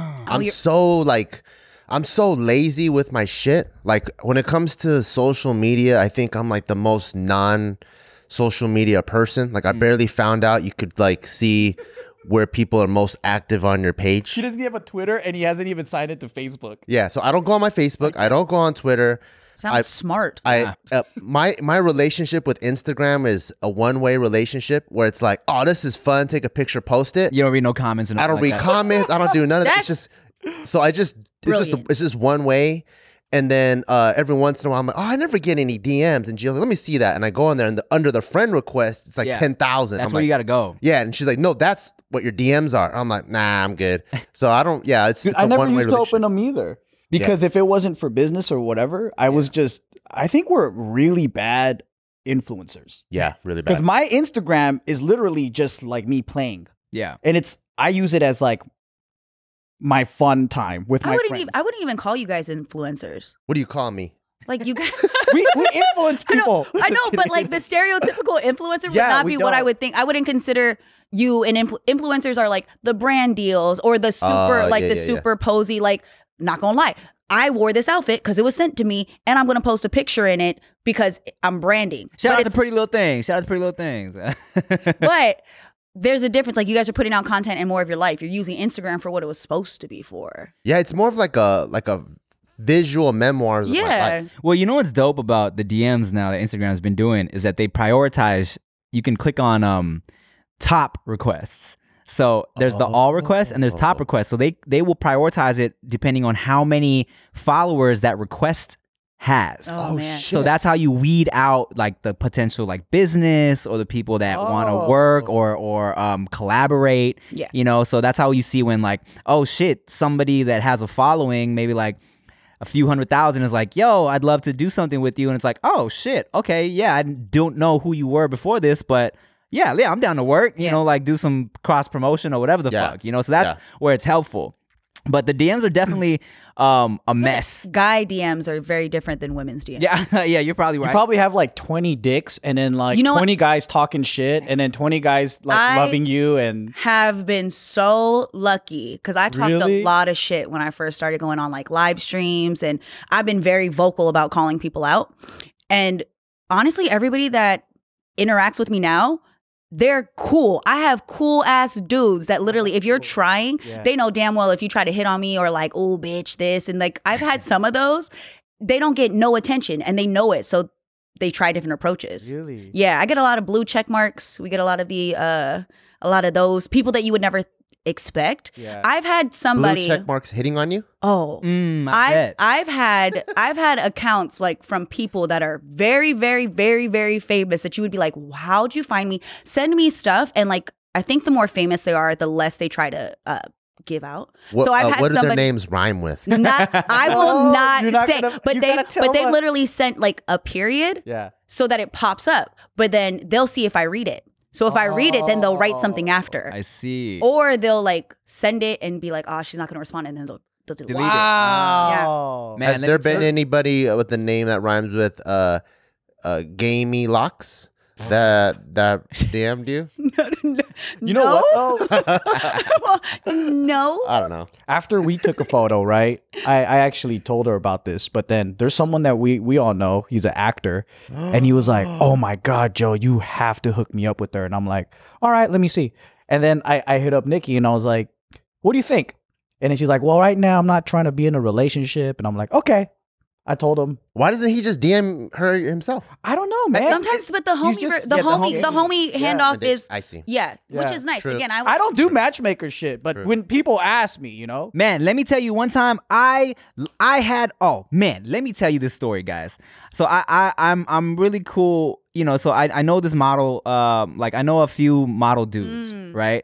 I'm so lazy with my shit. Like when it comes to social media, I think I'm like the most non-social media person. Like I barely found out you could like see where people are most active on your page. He doesn't have a Twitter and he hasn't even signed into Facebook. Yeah, so I don't go on my Facebook. I don't go on Twitter. sounds smart. My relationship with Instagram is a one-way relationship where it's like, oh, this is fun. Take a picture, post it. You don't read no comments. I don't read comments. I don't do none of that. It's just it's just one way. And then every once in a while, I'm like, oh, I never get any DMs. And Jill's like, let me see that. And I go in there, and under the friend request, it's like 10,000. That's I'm where like, you got to go. Yeah, and she's like, no, that's what your DMs are. I'm like, nah, I'm good. So I don't. Yeah, it's I a never one-way used to open them either because if it wasn't for business or whatever, I think we're really bad influencers. Yeah, really bad. Because my Instagram is literally just like me playing. Yeah, and I use it as like my fun time with my friends. I wouldn't even call you guys influencers. What do you call me? Like you guys, we influence people. I know, but like the stereotypical influencer would not be what I would think. I wouldn't consider you an influencers are like the brand deals or the super super posy. Like, not gonna lie, I wore this outfit because it was sent to me, and I'm gonna post a picture in it because I'm branding. Shout out to Pretty Little Things. But there's a difference. Like you guys are putting out content and more of your life. You're using Instagram for what it was supposed to be for. Yeah, it's more of like a visual memoirs of my life. Well, you know what's dope about the DMs now that Instagram has been doing is that they prioritize. You can click on top requests. So there's the all requests and there's top requests. So they will prioritize it depending on how many followers that request has. Oh man. So that's how you weed out like the potential like business or the people that want to work or collaborate. Yeah. You know, so that's how you see when like, oh shit, somebody that has a following, maybe like a few 100,000 is like, yo, I'd love to do something with you. And it's like, oh shit, okay, yeah, I don't know who you were before this, but yeah, I'm down to work, you know, like do some cross promotion or whatever the fuck, you know, so that's where it's helpful. But the DMs are definitely a mess. Guy DMs are very different than women's DMs. Yeah, yeah, you're probably right. You probably have like 20 dicks and then like 20 guys talking shit and then 20 guys like loving you and have been so lucky because I talked a lot of shit when I first started going on like live streams, and I've been very vocal about calling people out. And honestly, everybody that interacts with me now, they're cool. I have cool ass dudes that literally, if you're trying, they know damn well if you try to hit on me or like, oh, bitch, this. And like, I've had some of those, they don't get no attention and they know it. So they try different approaches. Really? Yeah. I get a lot of blue check marks. We get a lot of those people that you would never expect. Yeah. I've had somebody blue check marks hitting on you. Oh, I've had accounts like from people that are very, very, very, very famous that you would be like, how'd you find me? Send me stuff. And like, I think the more famous they are, the less they try to give out. What, so I've had what do their names rhyme with? I will not say, but they literally sent like a period so that it pops up, but then they'll see if I read it. So if I read it, then they'll write something after. I see. Or they'll like send it and be like, oh, she's not going to respond. And then they'll delete it. Wow. Yeah. Man, Has there been anybody with the name that rhymes with Gamey Locks that DM'd you? You know what though? No. I don't know. After we took a photo, right? I actually told her about this, but then there's someone that we all know. He's an actor, and he was like, "Oh my God, Joe, you have to hook me up with her." And I'm like, "All right, let me see." And then I hit up Nikki, and I was like, "What do you think?" And then she's like, "Well, right now I'm not trying to be in a relationship." And I'm like, "Okay." I told him, why doesn't he just DM her himself? I don't know, man. Sometimes, but the homie handoff is, I see. Yeah, which is nice. True. Again, I don't do matchmaker shit, but when people ask me, you know, man, let me tell you one time I had, oh man, let me tell you this story, guys. So I'm really cool, you know. So I know this model, like I know a few model dudes, right?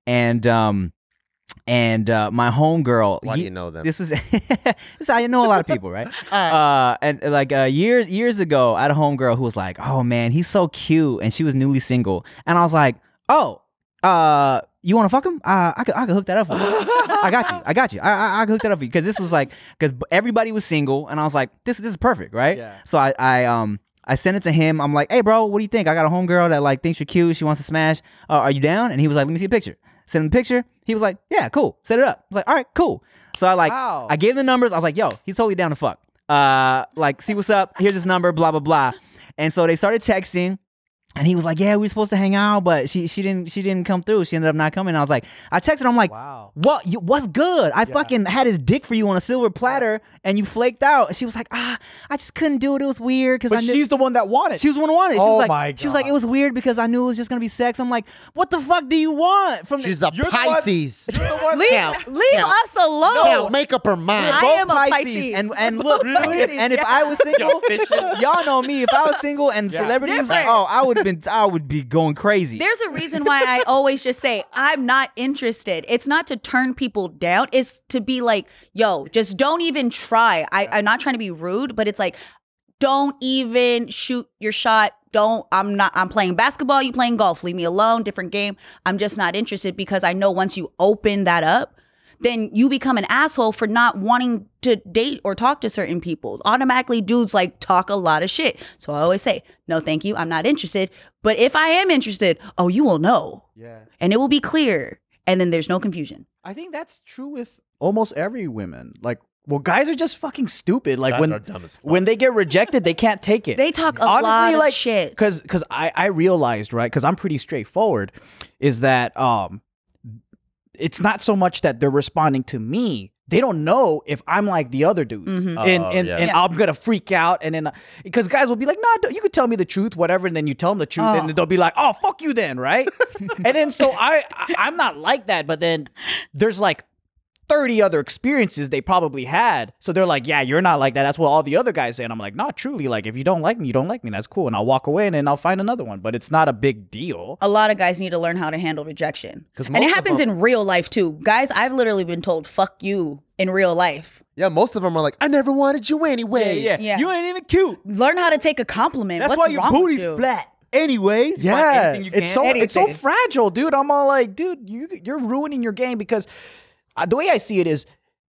And my homegirl. Why do you know them? This is I know a lot of people, right? And like years ago, I had a homegirl who was like, "Oh man, he's so cute," and she was newly single, and I was like, "Oh, you want to fuck him? I could hook that up for you. I got you. I could hook that up for you because this was like because everybody was single, and I was like, this is perfect, right? Yeah. So I sent it to him. I'm like, "Hey, bro, what do you think? I got a homegirl that like thinks you're cute. She wants to smash. Are you down?" And he was like, "Let me see a picture." Sent him the picture. He was like, "Yeah, cool. Set it up." I was like, "All right, cool." So I gave him the numbers. I was like, "Yo, he's totally down to fuck. Like, see what's up. Here's his number. Blah blah blah." And so they started texting. And he was like, "Yeah, we were supposed to hang out, but she didn't come through. She ended up not coming." And I was like, I texted her. I'm like, "Wow, what's good? I fucking had his dick for you on a silver platter, and you flaked out." And she was like, "I just couldn't do it. It was weird because she's the one that wanted. She was the one who wanted. She oh was like, my God. She was like, "It was weird because I knew it was just gonna be sex." I'm like, "What the fuck do you want from?" She's a Pisces. Leave us alone. Can't make up her mind. I am a Pisces. And look, if I was single, y'all know me. If I was single and celebrities, I would be going crazy. There's a reason why I always just say I'm not interested. It's not to turn people down. It's to be like, yo, just don't even try. I'm not trying to be rude, but it's like, don't even shoot your shot. I'm playing basketball, you playing golf. Leave me alone, different game. I'm just not interested because I know once you open that up, then you become an asshole for not wanting to date or talk to certain people. Automatically, dudes like talk a lot of shit. So I always say, no, thank you. I'm not interested. But if I am interested, oh, you will know. Yeah. And it will be clear. And then there's no confusion. I think that's true with almost every woman. Like, well, guys are just fucking stupid. Like when they get rejected, they can't take it. They talk a lot of shit. Because I realized, right, because I'm pretty straightforward, is that it's not so much that they're responding to me. They don't know if I'm like the other dudes. And I'm going to freak out. And then, because guys will be like, "No, you could tell me the truth, whatever." And then you tell them the truth. And they'll be like, "Oh, fuck you then," right? And then so I'm not like that. But then there's like 30 other experiences they probably had. So they're like, "Yeah, you're not like that. That's what all the other guys say." And I'm like, "No, truly, like if you don't like me, you don't like me. That's cool." And I'll walk away and then I'll find another one. But it's not a big deal. A lot of guys need to learn how to handle rejection. And it happens in real life too. Guys, I've literally been told, "Fuck you," in real life. Yeah, most of them are like, "I never wanted you anyway." Yeah. You ain't even cute. Learn how to take a compliment. That's What's why your wrong booty's with you? flat. Anyways, Yeah, it's so fragile, dude. I'm all like, dude, you're ruining your game because the way I see it is,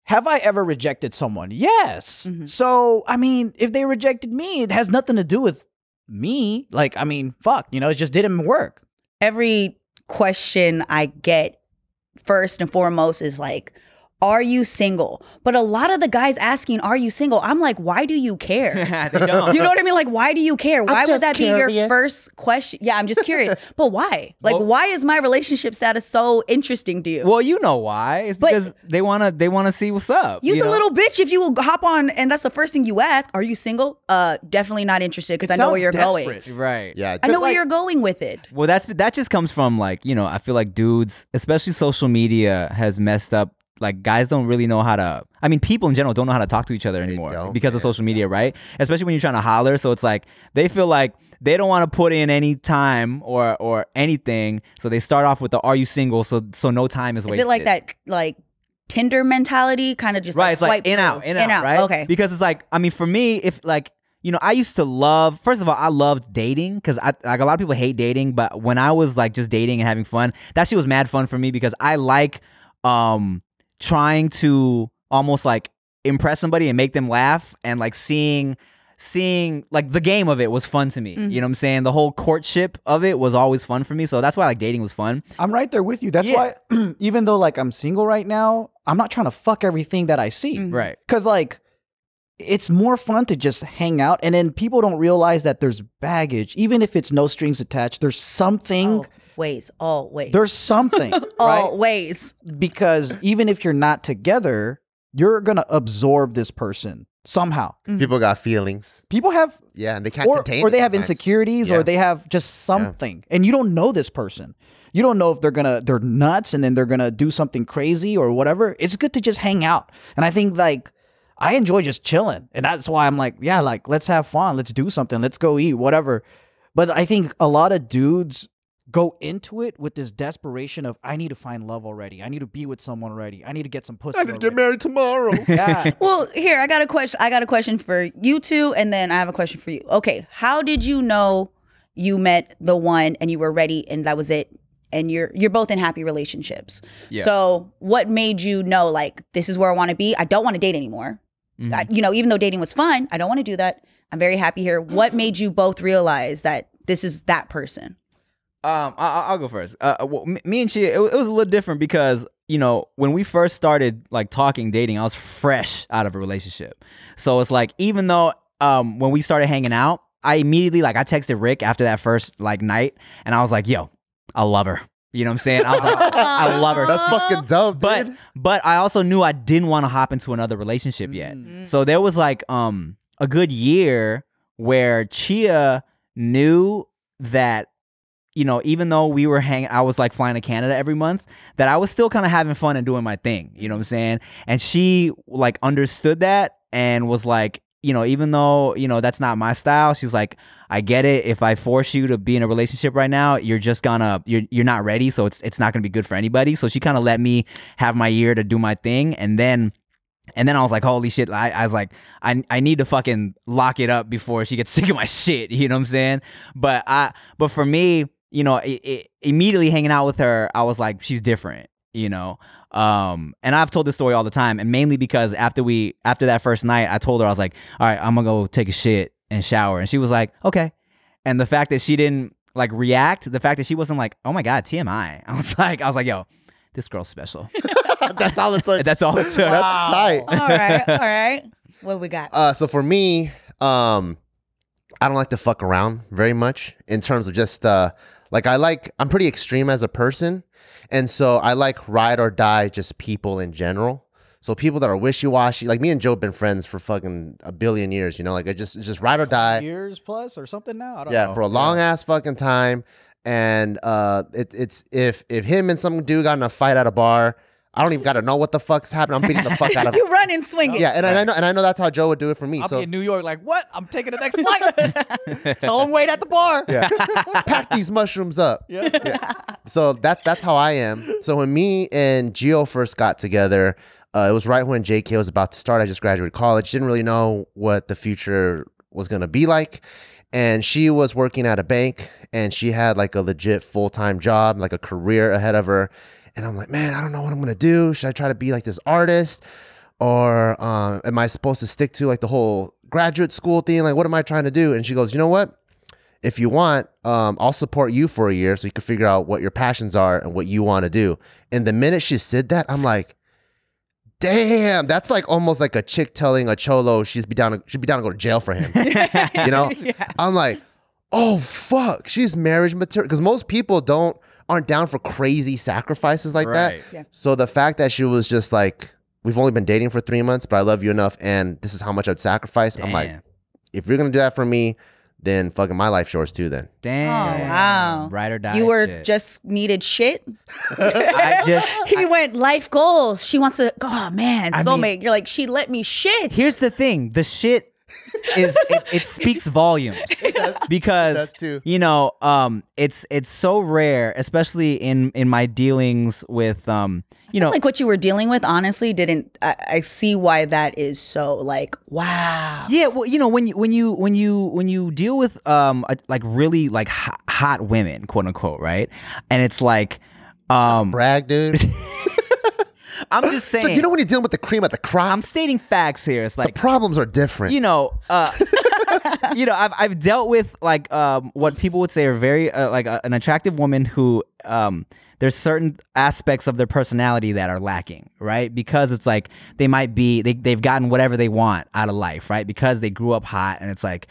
have I ever rejected someone? Yes. So, I mean, if they rejected me, it has nothing to do with me. Like, I mean, fuck, you know, it just didn't work. Every question I get first and foremost is like, are you single? But a lot of the guys asking, are you single? I'm like, why do you care? They don't. You know what I mean? Like, why do you care? Why would that be your first question? Yeah, I'm just curious. But why? Like, why is my relationship status so interesting to you? Well, you know why. It's because they wanna see what's up. You's a little bitch if you hop on and that's the first thing you ask. Are you single? Definitely not interested because I know where you're going. Right. Yeah. I know where you're going with it. Well, that just comes from like, you know, I feel like dudes, especially social media, has messed up. Like guys don't really know how to, I mean, people in general don't know how to talk to each other anymore because of social media, right? Especially when you're trying to holler. So it's like, they feel like they don't want to put in any time or anything. So they start off with the, are you single? So no time is wasted. Is it like that, like Tinder mentality? Kind of just right. like it's like in out, right? Okay. Because it's like, I mean, for me, if like, you know, I used to love, first of all, I loved dating because like a lot of people hate dating. But when I was like just dating and having fun, that shit was mad fun for me because I like, trying to almost like impress somebody and make them laugh, and like seeing like the game of it was fun to me. You know what I'm saying? The whole courtship of it was always fun for me. So that's why like dating was fun. I'm right there with you. That's why even though like I'm single right now, I'm not trying to fuck everything that I see. Right. Cause like it's more fun to just hang out, and then people don't realize that there's baggage. Even if it's no strings attached, there's something. Always. There's something. Right? Always. Because even if you're not together, you're going to absorb this person somehow. People got feelings. People have. Yeah, and they can't contain or it they have sometimes. insecurities, or they have just something. And you don't know this person. You don't know if they're nuts and then they're going to do something crazy or whatever. It's good to just hang out. And I think like I enjoy just chilling. And that's why I'm like, yeah, like let's have fun. Let's do something. Let's go eat, whatever. But I think a lot of dudes go into it with this desperation of, I need to find love already. I need to be with someone already. I need to get some pussy. I need to get married tomorrow. Yeah. Well, here, I got a question. I got a question for you two, and then I have a question for you. Okay, how did you know you met the one and you were ready and that was it? And you're both in happy relationships. Yeah. So what made you know, like, this is where I want to be? I don't want to date anymore. You know, even though dating was fun, I don't want to do that. I'm very happy here. What made you both realize that this is that person? I'll go first. Well, me and she, it was a little different because, you know, when we first started like talking, dating, I was fresh out of a relationship. So it's like, even though when we started hanging out, I immediately I texted Rick after that first like night, and I was like, yo, I love her. You know what I'm saying? I was like, I love her. That's fucking dope, dude. But I also knew I didn't want to hop into another relationship yet. So there was like a good year where Chia knew that, you know, even though we were I was like flying to Canada every month, that I was still kind of having fun and doing my thing. You know what I'm saying? And she like understood that and was like, you know, even though, you know, that's not my style, she's like, I get it. If I force you to be in a relationship right now, you're just gonna, you're not ready. So it's not gonna be good for anybody. So she kind of let me have my year to do my thing. And then I was like, holy shit. I was like, I need to fucking lock it up before she gets sick of my shit. You know what I'm saying? But for me, you know, immediately hanging out with her, I was like, she's different, you know? And I've told this story all the time, and mainly because after that first night, I told her, I was like, all right, I'm gonna go take a shit and shower. And she was like, okay. And the fact that she didn't like react, the fact that she wasn't like, oh my God, TMI. I was like, yo, this girl's special. That's all it took. That's all it took. That's tight. All right. What we got? So for me, I don't like to fuck around very much in terms of just I'm pretty extreme as a person, and so I like ride or die just people in general. So people that are wishy-washy, like me and Joe have been friends for fucking a billion years, you know, like it's just ride or die. Years plus or something now? I don't know. For a long ass fucking time. And it's if him and some dude got in a fight at a bar, I don't even got to know what the fuck's happening. I'm beating the fuck out of him. You run and swing it. Yeah, and I know that's how Joe would do it for me. I'll so be in New York like, what? I'm taking the next flight. Tell him wait at the bar. Yeah. Pack these mushrooms up. Yeah. So that's how I am. So when me and Gio first got together, it was right when JK was about to start. I just graduated college. Didn't really know what the future was going to be like. And she was working at a bank, and she had like a legit full-time job, like a career ahead of her. And I'm like, man, I don't know what I'm going to do. Should I try to be like this artist? or am I supposed to stick to like the whole graduate school thing? Like, what am I trying to do? And she goes, you know what? If you want, I'll support you for a year so you can figure out what your passions are and what you want to do. And the minute she said that, I'm like, damn, that's like almost like a chick telling a cholo she'd be down to go to jail for him. You know? Yeah. I'm like, oh fuck, she's marriage material. Because most people aren't down for crazy sacrifices like that. Yeah. So the fact that she was just like, we've only been dating for 3 months, but I love you enough, and this is how much I'd sacrifice. Damn. I'm like, if you're gonna do that for me, then fucking my life yours too then. Damn. Oh, wow. Ride or die. You were shit. just needed shit. He went life goals. She wants to, oh man, soulmate. You're like, she let me shit. Here's the thing. The shit is, it speaks volumes. Because, you know, it's so rare, especially in my dealings with, you know, like what you were dealing with, honestly, I see why that is so like, wow. Yeah, well, you know, when you deal with like really like hot women, quote unquote, right? And it's like brag, dude. I'm just saying. So, you know, when you're dealing with the cream at the crop, I'm stating facts here. It's like the problems are different. You know, you know, I've dealt with like what people would say are very like an attractive woman who there's certain aspects of their personality that are lacking, right? Because it's like they might be they've gotten whatever they want out of life, right? Because they grew up hot, and it's like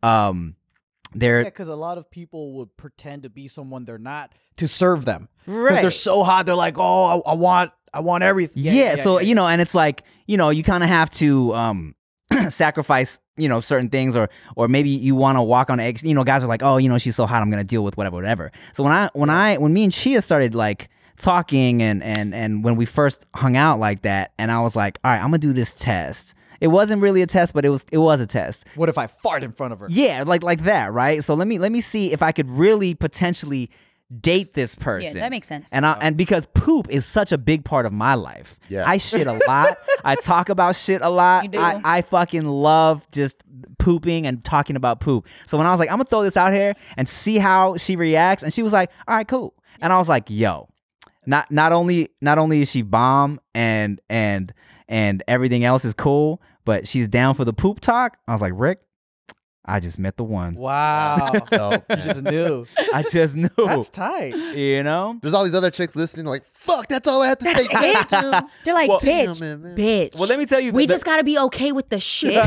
they're because a lot of people would pretend to be someone they're not to serve them. Right? They're so hot, they're like, oh, I want everything. Yeah, so you know, and it's like, you know, you kind of have to sacrifice, you know, certain things, or maybe you want to walk on eggs. You know, guys are like, oh, you know, she's so hot, I'm gonna deal with whatever. So when me and Chia started like talking and when we first hung out like that, and I was like, all right, I'm gonna do this test. It wasn't really a test, but it was a test. What if I fart in front of her? Yeah, like that, right? So let me see if I could really potentially date this person. Yeah, that makes sense. And because poop is such a big part of my life. Yeah. I shit a lot. I talk about shit a lot. You do. I fucking love just pooping and talking about poop. So when I was like, I'm gonna throw this out here and see how she reacts, and she was like, all right, cool. And I was like, yo, not only is she bomb and everything else is cool, but she's down for the poop talk. I was like, Rick, I just met the one. Wow. Dope, you just knew. I just knew. That's tight. You know? There's all these other chicks listening like, fuck, that's all I have to say. They're like, bitch. Well, let me tell you. We just got to be okay with the shit.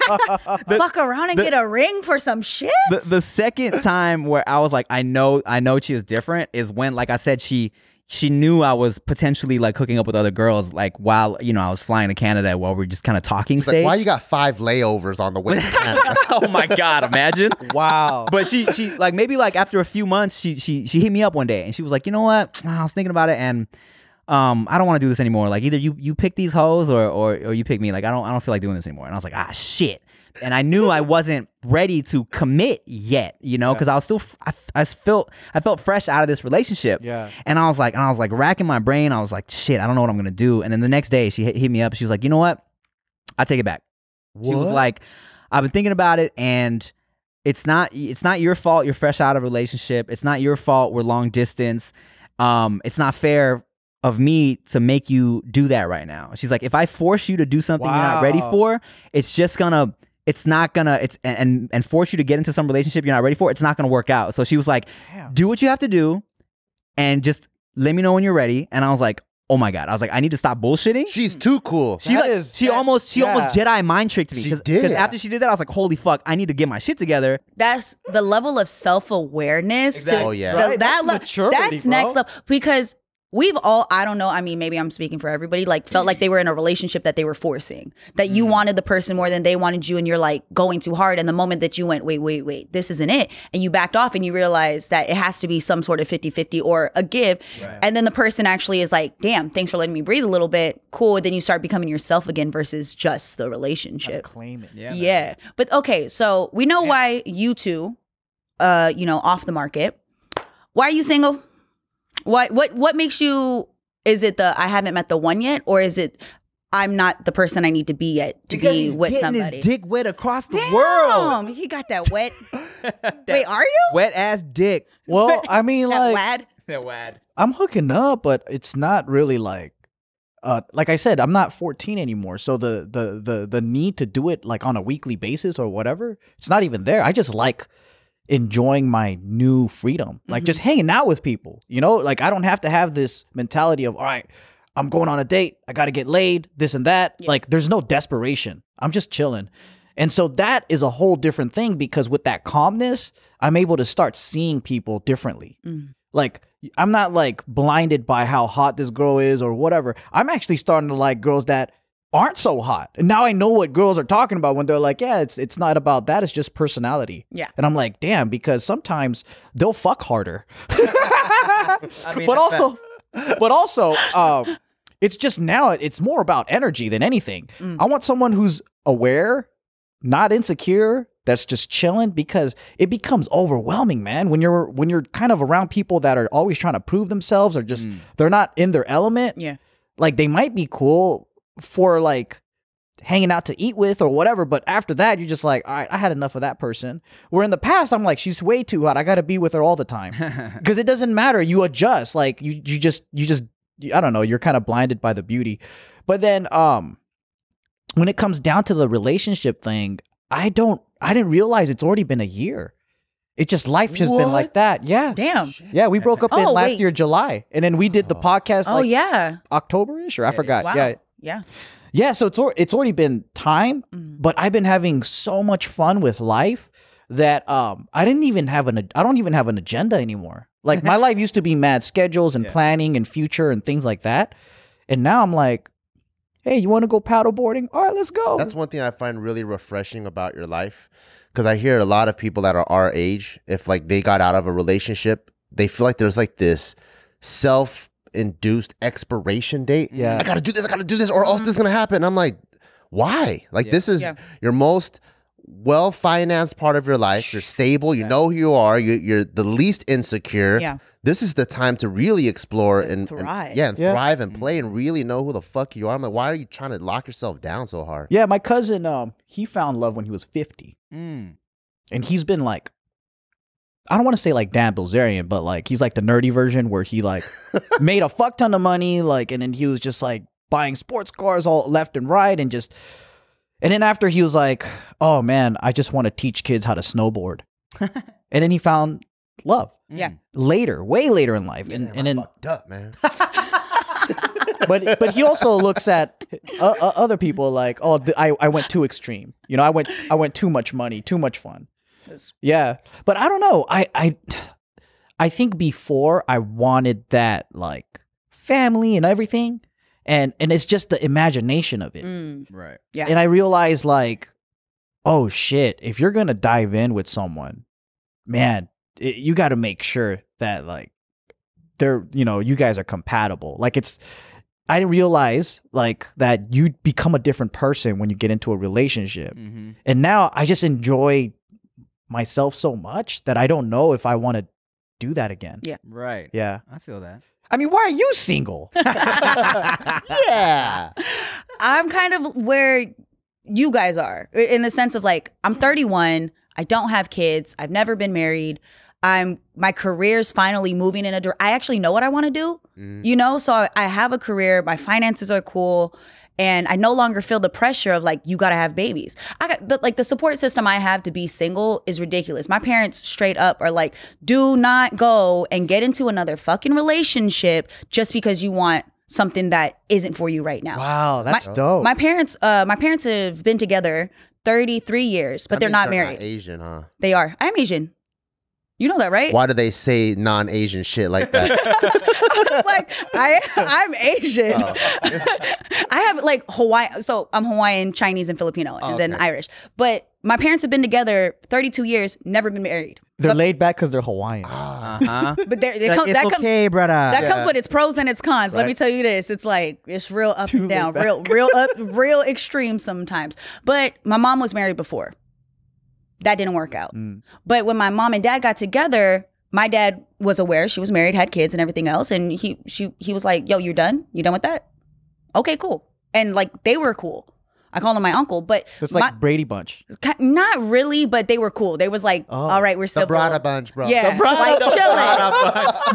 Fuck around and get a ring for some shit. The second time where I was like, I know she is different is when, like I said, she knew I was potentially like hooking up with other girls, like while, you know, I was flying to Canada while we were just kind of talking stage. Like, why you got 5 layovers on the way to Canada? Oh my God, imagine. Wow. But she like maybe like after a few months, she hit me up one day and she was like, you know what? I was thinking about it and I don't want to do this anymore. Like either you pick these hoes or you pick me. Like I don't feel like doing this anymore. And I was like, ah shit. And I knew I wasn't ready to commit yet, you know, because I was still, I felt fresh out of this relationship. Yeah. And I was like racking my brain. I was like, shit, I don't know what I'm gonna do. And then the next day she hit me up. She was like, you know what? I take it back. What? She was like, I've been thinking about it, and it's not your fault. You're fresh out of a relationship. It's not your fault. We're long distance. It's not fair of me to make you do that right now. She's like, if I force you to do something you're not ready for, and force you to get into some relationship you're not ready for, it's not gonna work out. So she was like, do what you have to do and just let me know when you're ready. And I was like, oh my God. I was like, I need to stop bullshitting. She's too cool. She almost Jedi mind tricked me. Because after she did that, I was like, holy fuck, I need to get my shit together. That's the level of self-awareness. Exactly. Oh yeah. Right? That's maturity, that's next level. Because we've all, I don't know, I mean, maybe I'm speaking for everybody, like felt like they were in a relationship that they were forcing, that you wanted the person more than they wanted you, and you're like going too hard. And the moment that you went, wait, this isn't it, and you backed off and you realize that it has to be some sort of 50-50 or a give. Right. And then the person actually is like, damn, thanks for letting me breathe a little bit. Cool. Then you start becoming yourself again versus just the relationship. Claim it. Yeah. But okay, so we know why you two, you know, off the market. Why are you single? What makes you, is it the I haven't met the one yet, or is it I'm not the person I need to be yet to because be he's with getting somebody? His dick wet across the world. He got that wet. Wait, are you? Wet ass dick. Well, I mean, that like wad? That wad. I'm hooking up, but it's not really like like I said, I'm not 14 anymore. So the need to do it like on a weekly basis or whatever, it's not even there. I just like enjoying my new freedom, like just hanging out with people, you know, like I don't have to have this mentality of, all right, I'm going on a date, I got to get laid, this and that. Like there's no desperation. I'm just chilling. And so that is a whole different thing, because with that calmness, I'm able to start seeing people differently. Like I'm not like blinded by how hot this girl is or whatever. I'm actually starting to like girls that aren't so hot. And now I know what girls are talking about when they're like, yeah, it's not about that. It's just personality. Yeah. And I'm like, damn, because sometimes they'll fuck harder. I mean, but also, it's just now it's more about energy than anything. I want someone who's aware, not insecure, that's just chilling, because it becomes overwhelming, man. When you're kind of around people that are always trying to prove themselves, or just they're not in their element. Yeah. Like they might be cool for like hanging out to eat with or whatever, but after that you're just like, all right, I had enough of that person. Where in the past I'm like, she's way too hot, I gotta be with her all the time. Because it doesn't matter, you adjust. Like you just I don't know, you're kind of blinded by the beauty. But then when it comes down to the relationship thing, I didn't realize it's already been a year. It just, life just been like that. Yeah. Damn. Yeah, we broke up in last year, July. And then we did the podcast like October-ish, or I forgot. Wow. Yeah. Yeah. Yeah, so it's already been time, but I've been having so much fun with life that I don't even have an agenda anymore. Like my life used to be mad schedules and planning and future and things like that. And now I'm like, hey, you want to go paddle boarding? All right, let's go. That's one thing I find really refreshing about your life, because I hear a lot of people that are our age, if like they got out of a relationship, they feel like there's like this self-induced expiration date. Yeah, I gotta do this, or else this is gonna happen. I'm like, why? Like this is your most well-financed part of your life. You're stable. You know who you are. You're the least insecure. Yeah. This is the time to really explore and thrive. And thrive and play and really know who the fuck you are. I'm like, why are you trying to lock yourself down so hard? Yeah, my cousin, he found love when he was 50. And he's been like, I don't want to say like Dan Bilzerian, but like he's like the nerdy version where he like made a fuck ton of money, like, and then he was just like buying sports cars all left and right, and then after he was like, oh man, I just want to teach kids how to snowboard. And then he found love. Yeah. Later, way later in life. And then fucked up, man. but he also looks at other people like, oh, I went too extreme. You know, I went too much money, too much fun. Yeah. But I don't know. I think before I wanted that like family and everything. And it's just the imagination of it. Right. Yeah. And I realized like, oh shit, if you're going to dive in with someone, man, you got to make sure that like you guys are compatible. Like I didn't realize like that you become a different person when you get into a relationship. And now I just enjoy myself so much that I don't know if I want to do that again. Yeah. Right. Yeah. I feel that. I mean, why are you single? Yeah. I'm kind of where you guys are, in the sense of like, I'm 31. I don't have kids. I've never been married. My career's finally moving in I actually know what I want to do, you know? So I have a career. My finances are cool. And I no longer feel the pressure of like, you got to have babies. The support system I have to be single is ridiculous. My parents straight up are like, do not go and get into another fucking relationship just because you want something that isn't for you right now. Wow, that's dope. My parents have been together 33 years, but they're not married. Not Asian, huh? They are. I'm Asian. You know that, right? Why do they say non-Asian shit like that? Like, I'm Asian. Oh. I have like Hawaii. So I'm Hawaiian, Chinese, and Filipino, and then Irish. But my parents have been together 32 years, never been married. They're laid back because they're Hawaiian. But okay, brother. That comes with its pros and its cons. Right? Let me tell you this: it's like it's real up and down, real up, real extreme sometimes. But my mom was married before. That didn't work out. But when my mom and dad got together, my dad was aware she was married, had kids and everything else. And he was like, yo, you're done? You done with that? Okay, cool. And like, they were cool. I called him my uncle, but It's like Brady Bunch. not really, but they were cool. They was like, all right, we're The civil. Brada bunch, bro. Yeah, like chilling.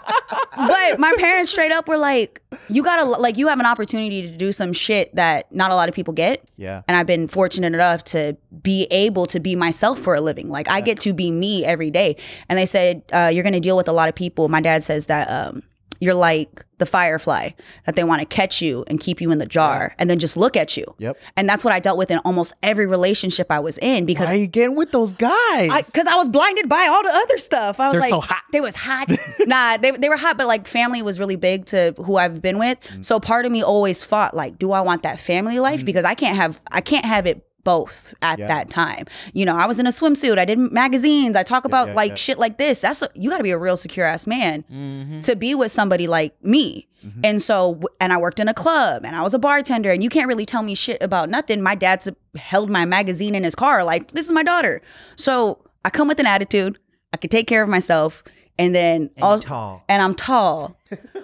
But my parents straight up were like, you gotta, like, you have an opportunity to do some shit that not a lot of people get. Yeah. And I've been fortunate enough to be able to be myself for a living. Like, I get to be me every day. And they said, you're gonna deal with a lot of people. My dad says that you're like the firefly, that they want to catch you and keep you in the jar and then just look at you. Yep. And that's what I dealt with in almost every relationship I was in, because Why are you getting with those guys? because I was blinded by all the other stuff. I was They're like, so hot. They was hot. Nah, they were hot, but like family was really big to who I've been with. So part of me always fought, like, do I want that family life? Because I can't have it both at that time. You know, I was in a swimsuit. I did magazines. I talk about shit like this. You got to be a real secure ass man to be with somebody like me. And so, and I worked in a club and I was a bartender, and you can't really tell me shit about nothing. My dad's held my magazine in his car. Like, this is my daughter. So I come with an attitude. I can take care of myself. And then I'm tall.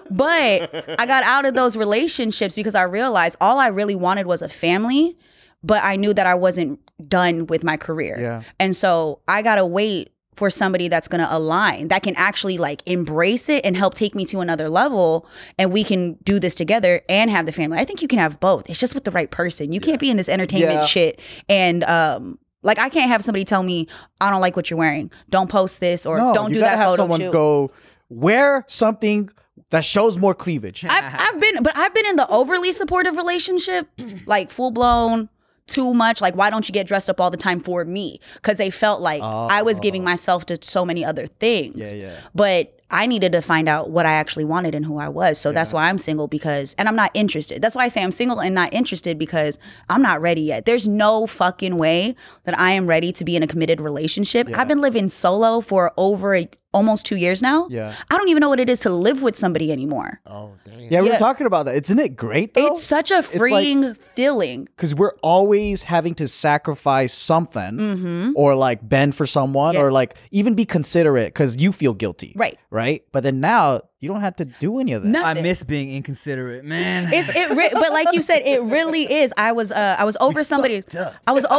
But I got out of those relationships because I realized all I really wanted was a family. But I knew that I wasn't done with my career. Yeah. And so I got to wait for somebody that's going to align, that can actually like embrace it and help take me to another level. And we can do this together and have the family. I think you can have both. It's just with the right person. You can't be in this entertainment shit. And like, I can't have somebody tell me, I don't like what you're wearing. Don't post this, or don't do that have photo someone shoot. go wear something that shows more cleavage. I've been in the overly supportive relationship, like full blown. Too much, like, why don't you get dressed up all the time for me? Because they felt like I was giving myself to so many other things. But I needed to find out what I actually wanted and who I was. So that's why I'm single, and I'm not interested. That's why I say I'm single and not interested, because I'm not ready yet. There's no fucking way that I am ready to be in a committed relationship. I've been living solo for almost 2 years now. I don't even know what it is to live with somebody anymore. Oh, damn. Yeah, we were talking about that. Isn't it great though? It's such a freeing feeling. Because we're always having to sacrifice something or like bend for someone or like even be considerate because you feel guilty. Right? But then now you don't have to do any of that. Nothing. I miss being inconsiderate, man. But like you said, it really is. I was over somebody's. I was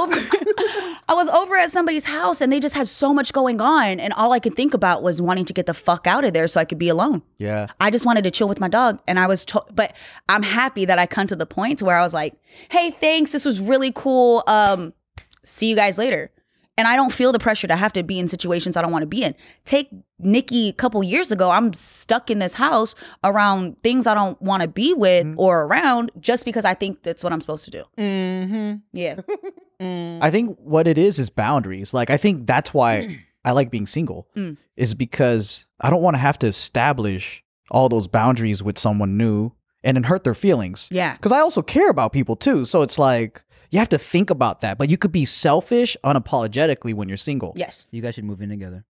over at somebody's house, and they just had so much going on, and all I could think about was wanting to get the fuck out of there so I could be alone. Yeah. I just wanted to chill with my dog, and but I'm happy that I come to the point where I was like, hey, thanks, this was really cool. See you guys later. And I don't feel the pressure to have to be in situations I don't want to be in. Take Nikki a couple years ago. I'm stuck in this house around things I don't want to be with or around, just because I think that's what I'm supposed to do. Yeah. I think what it is boundaries. Like, I think that's why I like being single, is because I don't want to have to establish all those boundaries with someone new and then hurt their feelings. Yeah. Because I also care about people too. So it's like, you have to think about that, but you could be selfish unapologetically when you're single. Yes. You guys should move in together.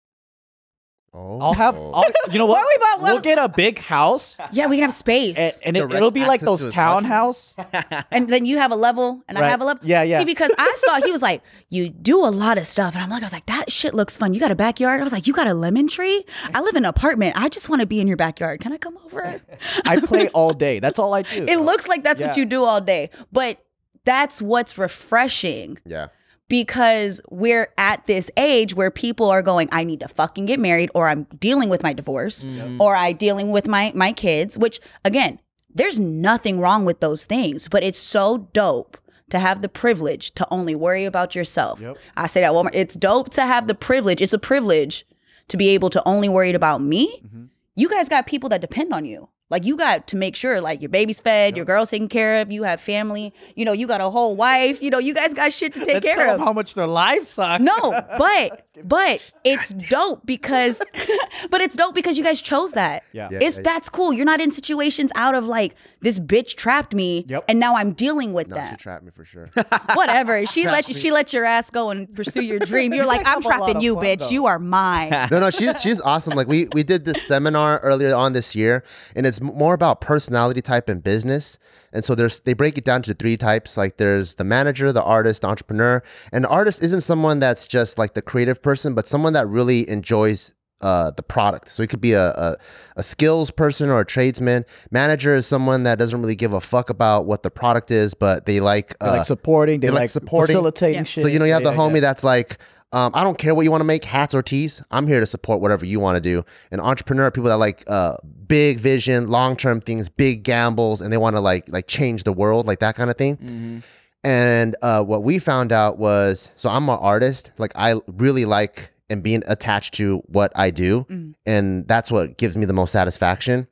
You know what? We'll get a big house. Yeah, we can have space. And it'll be like those townhouse. And then you have a level and I have a level. Yeah. See, because I saw, he was like, you do a lot of stuff. And I was like, that shit looks fun. You got a backyard? I was like, you got a lemon tree? I live in an apartment. I just want to be in your backyard. Can I come over? I play all day. That's all I do. It looks like that's what you do all day. But that's what's refreshing. Yeah. Because we're at this age where people are going, I need to fucking get married, or I'm dealing with my divorce, or I'm dealing with my kids, which, again, there's nothing wrong with those things, but it's so dope to have the privilege to only worry about yourself. I say that one more. It's dope to have the privilege. It's a privilege to be able to only worry about me. You guys got people that depend on you. Like, you got to make sure, like, your baby's fed, your girl's taken care of, you have family, you know, you got a whole wife, you know, you guys got shit to take care of. How much their lives suck. No, but it's dope because, you guys chose that. That's cool. You're not in situations out of like, this bitch trapped me and now I'm dealing with that. She trapped me for sure. Whatever. She let your ass go and pursue your dream. You're like, I'm trapping you, bitch. Though. You are mine. No, she's awesome. Like, we did this seminar earlier on this year, and it's more about personality type and business. And so they break it down to 3 types. Like, there's the manager, the artist, the entrepreneur. And the artist isn't someone that's just like the creative person, but someone that really enjoys the product. So it could be a skills person or a tradesman. Manager is someone that doesn't really give a fuck about what the product is, but they like supporting. They like supporting, facilitating shit. So you know, you have the homie that's like, I don't care what you want to make, hats or tees. I'm here to support whatever you want to do. An entrepreneur, people that like big vision, long-term things, big gambles, and they want to like change the world, like that kind of thing. And what we found out was, so I'm an artist. Like I really like and being attached to what I do, and that's what gives me the most satisfaction.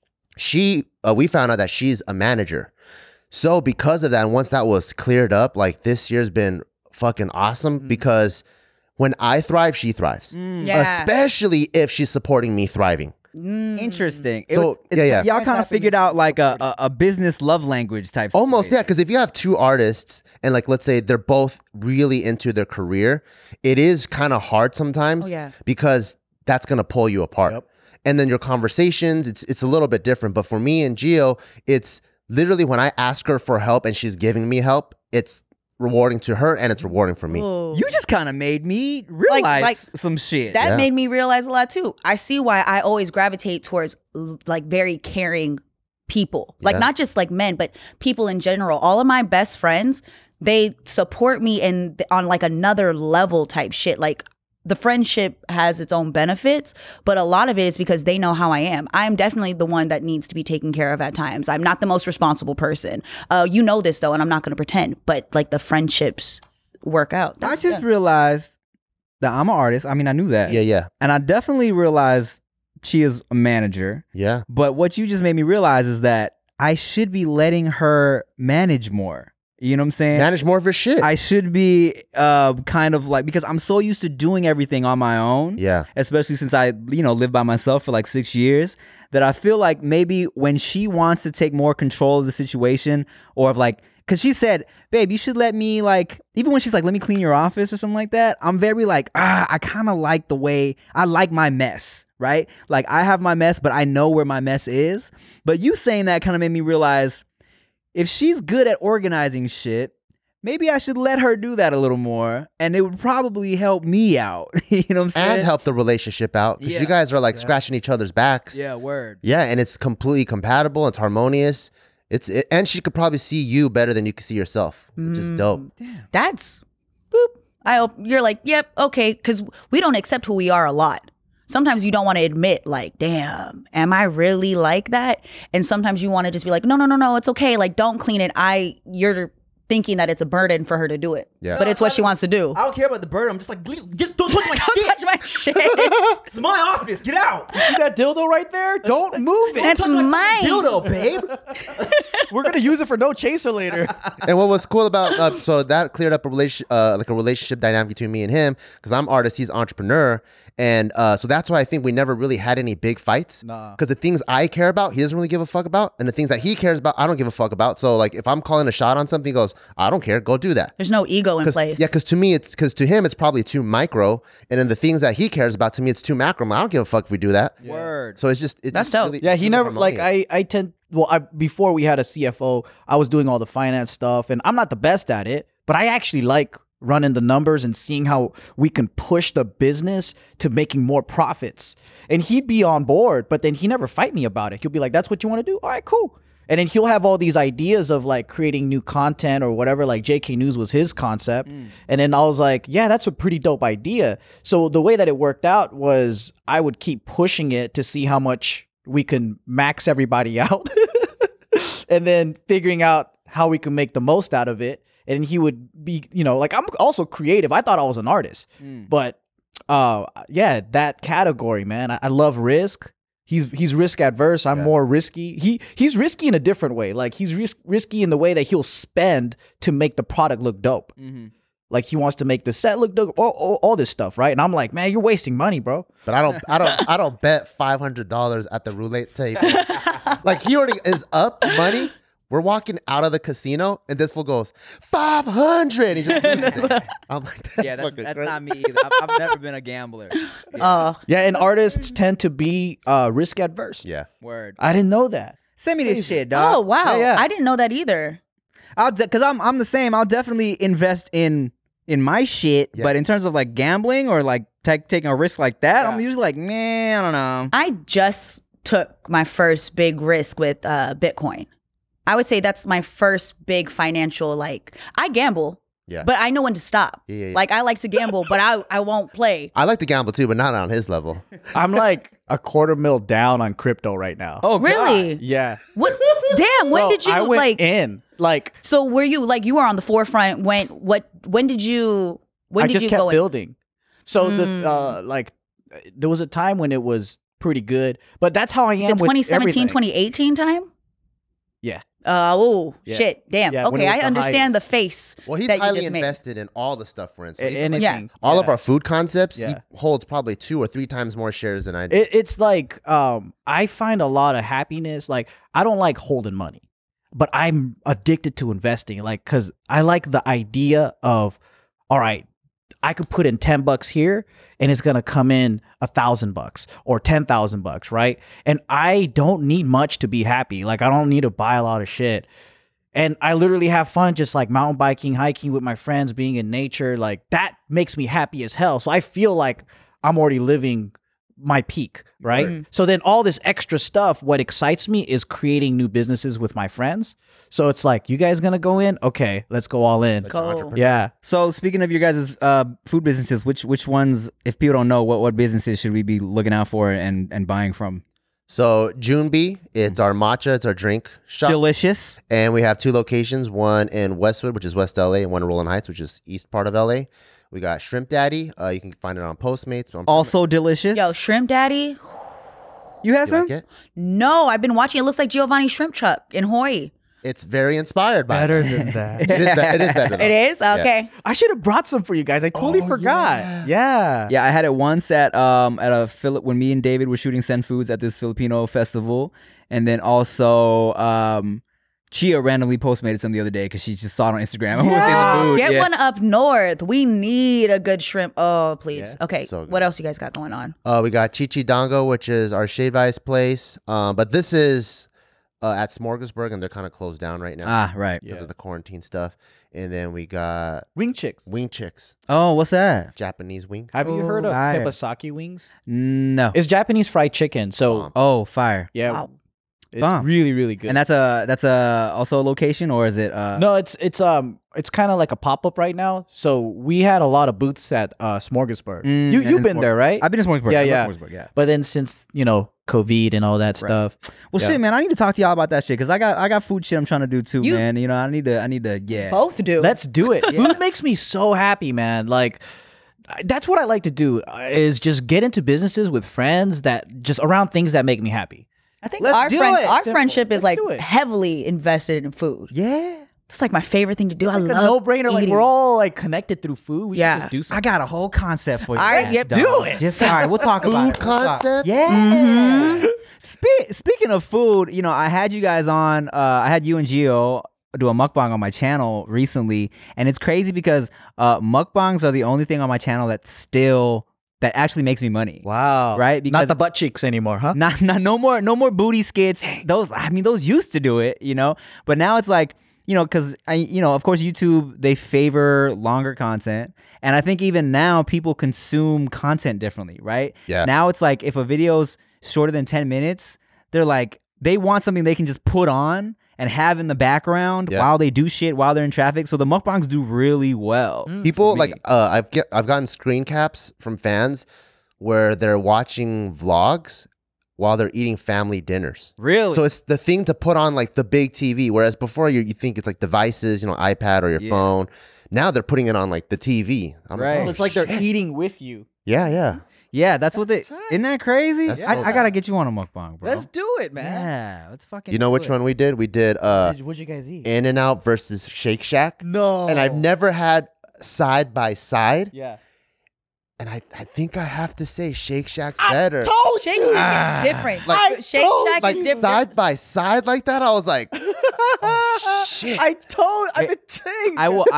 We found out that she's a manager. So because of that, and once that was cleared up, like this year's been fucking awesome because when I thrive, she thrives. Especially if she's supporting me thriving. Interesting. So y'all kind of figured out like a business love language type. Almost, situation. yeah. Because if you have two artists and like let's say they're both really into their career, it is kind of hard sometimes. Because that's gonna pull you apart. And then your conversations, it's a little bit different. But for me and Gio, it's literally when I ask her for help and she's giving me help, it's rewarding to her and it's rewarding for me. You just kind of made me realize some shit. That made me realize a lot too. I see why I always gravitate towards like very caring people. Like not just like men, but people in general. All of my best friends, they support me on like another level type shit. Like the friendship has its own benefits, but a lot of it is because they know how I am. I'm definitely the one that needs to be taken care of at times. I'm not the most responsible person. You know this though, and I'm not going to pretend, but like the friendships work out. I just realized that I'm an artist. I mean, I knew that. Yeah. And I definitely realized she is a manager. Yeah. But what you just made me realize is that I should be letting her manage more. You know what I'm saying? Manage more of your shit. I should be kind of like, because I'm so used to doing everything on my own. Yeah. Especially since I, lived by myself for like 6 years, that I feel like maybe when she wants to take more control of the situation, or of like, because she said, babe, you should let me like, even when she's like, let me clean your office or something like that, I'm very like, I kind of like the way, I like my mess, right? Like I have my mess, but I know where my mess is. But you saying that kind of made me realize, if she's good at organizing shit, maybe I should let her do that a little more, and it would probably help me out. You know what I'm saying? And help the relationship out, because you guys are like scratching each other's backs. Yeah, word. Yeah, and it's completely compatible. It's harmonious. And she could probably see you better than you can see yourself, which is dope. Damn. That's boop. I hope you're like, yep, okay, because we don't accept who we are a lot. Sometimes you don't want to admit, like, damn, am I really like that? And sometimes you want to just be like, no, it's okay. Like, don't clean it. You're thinking that it's a burden for her to do it. Yeah. But it's what she wants to do. I don't care about the burden. I'm just like, just don't touch my shit. Don't touch my shit. It's my office. Get out. See that dildo right there? Don't move it. That's mine. Dildo, babe. We're gonna use it for no chaser later. And what was cool about so that cleared up a relationship dynamic between me and him, because I'm artist, he's entrepreneur, and so that's why I think we never really had any big fights. Because the things I care about, he doesn't really give a fuck about, and the things that he cares about, I don't give a fuck about. So like if I'm calling a shot on something, he goes, I don't care, go do that. There's no ego in place. Yeah, because to him it's probably too micro, and then the things that he cares about, to me it's too macro. I don't give a fuck if we do that. Yeah. Word. So it's just that's dope. really, Yeah, he never like I tend. Well, before we had a CFO, I was doing all the finance stuff, and I'm not the best at it, but I actually like running the numbers and seeing how we can push the business to making more profits. And he'd be on board, but then he never fight me about it. He'll be like, that's what you want to do? All right, cool. And then he'll have all these ideas of like creating new content or whatever, like JkNews was his concept. And then I was like, yeah, that's a pretty dope idea. So the way that it worked out was I would keep pushing it to see how much we can max everybody out and then figuring out how we can make the most out of it. And he would be, like I'm also creative. I thought I was an artist, but yeah, that category, man, I love risk. He's risk adverse. I'm more risky. He's risky in a different way. Like he's risky in the way that he'll spend to make the product look dope. Like he wants to make the set look dope, all this stuff, right? And I'm like, man, you're wasting money, bro. But I don't bet $500 at the roulette table. Like he already is up money. We're walking out of the casino, and this fool goes 500. He just loses it. I'm like, that's not me either. I've never been a gambler. Yeah, and artists tend to be risk adverse. Yeah, word. I didn't know that. Send me this shit, dog. Oh wow, Yeah. I didn't know that either. Because I'm the same. I'll definitely invest in in my shit, Yeah. but in terms of like gambling or like taking a risk like that, I'm usually like, man, I don't know. I just took my first big risk with Bitcoin. I would say that's my first big financial, like, I gamble, but I know when to stop. Like, I like to gamble, but I won't play. I like to gamble too, but not on his level. I'm like $250,000 down on crypto right now. Oh, Really? God. Yeah. What? Damn, when Bro, did you, I went like, in? Like, so were you, like, you were on the forefront when did you, I just kept go in? building. So the like, there was a time when it was pretty good, but that's how I am The with 2017, everything. 2018 time? Yeah. Yeah. Shit. Damn. Yeah, when it okay, was I the understand the face. Well, he's that you highly just made. invested in all the stuff we're in. So Anything. all of our food concepts, he Yeah. holds probably 2 or 3 times more shares than I do. It's like I find a lot of happiness. Like, I don't like holding money, but I'm addicted to investing. Like, because I like the idea of, all right, I could put in $10 here and it's gonna come in $1,000 or $10,000, right? And I don't need much to be happy. Like, I don't need to buy a lot of shit. And I literally have fun just like mountain biking, hiking with my friends, being in nature. Like, that makes me happy as hell. So I feel like I'm already living my peak, right? So then all this extra stuff, what excites me is creating new businesses with my friends. So it's like, you guys gonna go in? Okay, let's go all in. Yeah. So speaking of your guys' food businesses, which ones, if people don't know, what businesses should we be looking out for and buying from? So Junbi, it's our matcha, it's our drink shop. Delicious. And we have 2 locations, one in Westwood, which is West LA, and one in Rolling Heights, which is east part of LA. We got Shrimp Daddy. You can find it on Postmates. Also delicious. Yo, Shrimp Daddy. You had You some? like it? No, I've been watching. It looks like Giovanni Shrimp Truck in Hawaii. It's very inspired by Better it. than that. It is better though. It is? Okay. I should have brought some for you guys. I totally forgot. Yeah. Yeah, I had it once at a when me and David were shooting Send Foods at this Filipino festival, and then also Chia randomly postmated some the other day because she just saw it on Instagram and was in the mood. Get one up north. We need a good shrimp. Oh, please. Okay. So good. What else you guys got going on? We got Chichi Dango, which is our shaved ice place. But this is at Smorgasburg, and they're kind of closed down right now. Ah, right. Because of the quarantine stuff. And then we got Wing Chicks. Wing Chicks, Oh, what's that? Japanese wings. Have you heard of fire. Tebasaki wings? No. It's Japanese fried chicken. So Oh, fire. yeah, Wow. it's Bomb. really, really good. And that's also a location, or is it? No, it's kind of like a pop up right now. So we had a lot of booths at Smorgasburg. You've been there, right? I've been to Smorgasburg. Yeah, I love yeah. Smorgasburg, yeah. But then since COVID and all that stuff. Well, shit, man, I need to talk to y'all about that shit because I got food shit I'm trying to do too, man. You know, I need to, yeah. Both do. Let's do it. Food makes me so happy, man. Like, that's what I like to do is just get into businesses with friends that just around things that make me happy. I think Let's our do friend, it. our Simple. friendship is Let's like do it. heavily invested in food. Yeah. It's like my favorite thing to do. I Like a love no-brainer. Like, eating. we're all like connected through food. We should Yeah. just do something. I got a whole concept for you. All right, guys, yep, dog. do it. Just, all right, we'll talk about Food it. We'll talk. concept? Yeah. Speaking of food, I had you guys on. I had you and Gio do a mukbang on my channel recently, and it's crazy because mukbangs are the only thing on my channel that actually makes me money. Wow. Right? Not Because the butt cheeks anymore, huh? no more booty skits. Those used to do it, but now it's like, because of course YouTube, they favor longer content, and I think even now people consume content differently, right? Yeah. Now it's like if a video's shorter than 10 minutes, they're like they want something they can just put on and have in the background while they do shit while they're in traffic. So the mukbangs do really well. People like I've gotten screen caps from fans where they're watching vlogs while they're eating family dinners. Really? So it's the thing to put on like the big TV, whereas before you think it's like devices, iPad or your phone. Now they're putting it on like the TV. I'm Right. like, So oh, it's like they're eating with you. yeah. Yeah, that's what they. Isn't that crazy? That's I so gotta get you on a mukbang, bro. Let's do it, man. Yeah, let's fucking. You know do which it. one we did? We did What'd you guys eat? In-N-Out versus Shake Shack. No. And I've never had side by side. Yeah. And I think I have to say Shake Shack's better. Told Shake you. Shack is different. Like- Shake Shack Like is different. side by side like that, I was like, oh, shit. I've been saying. I will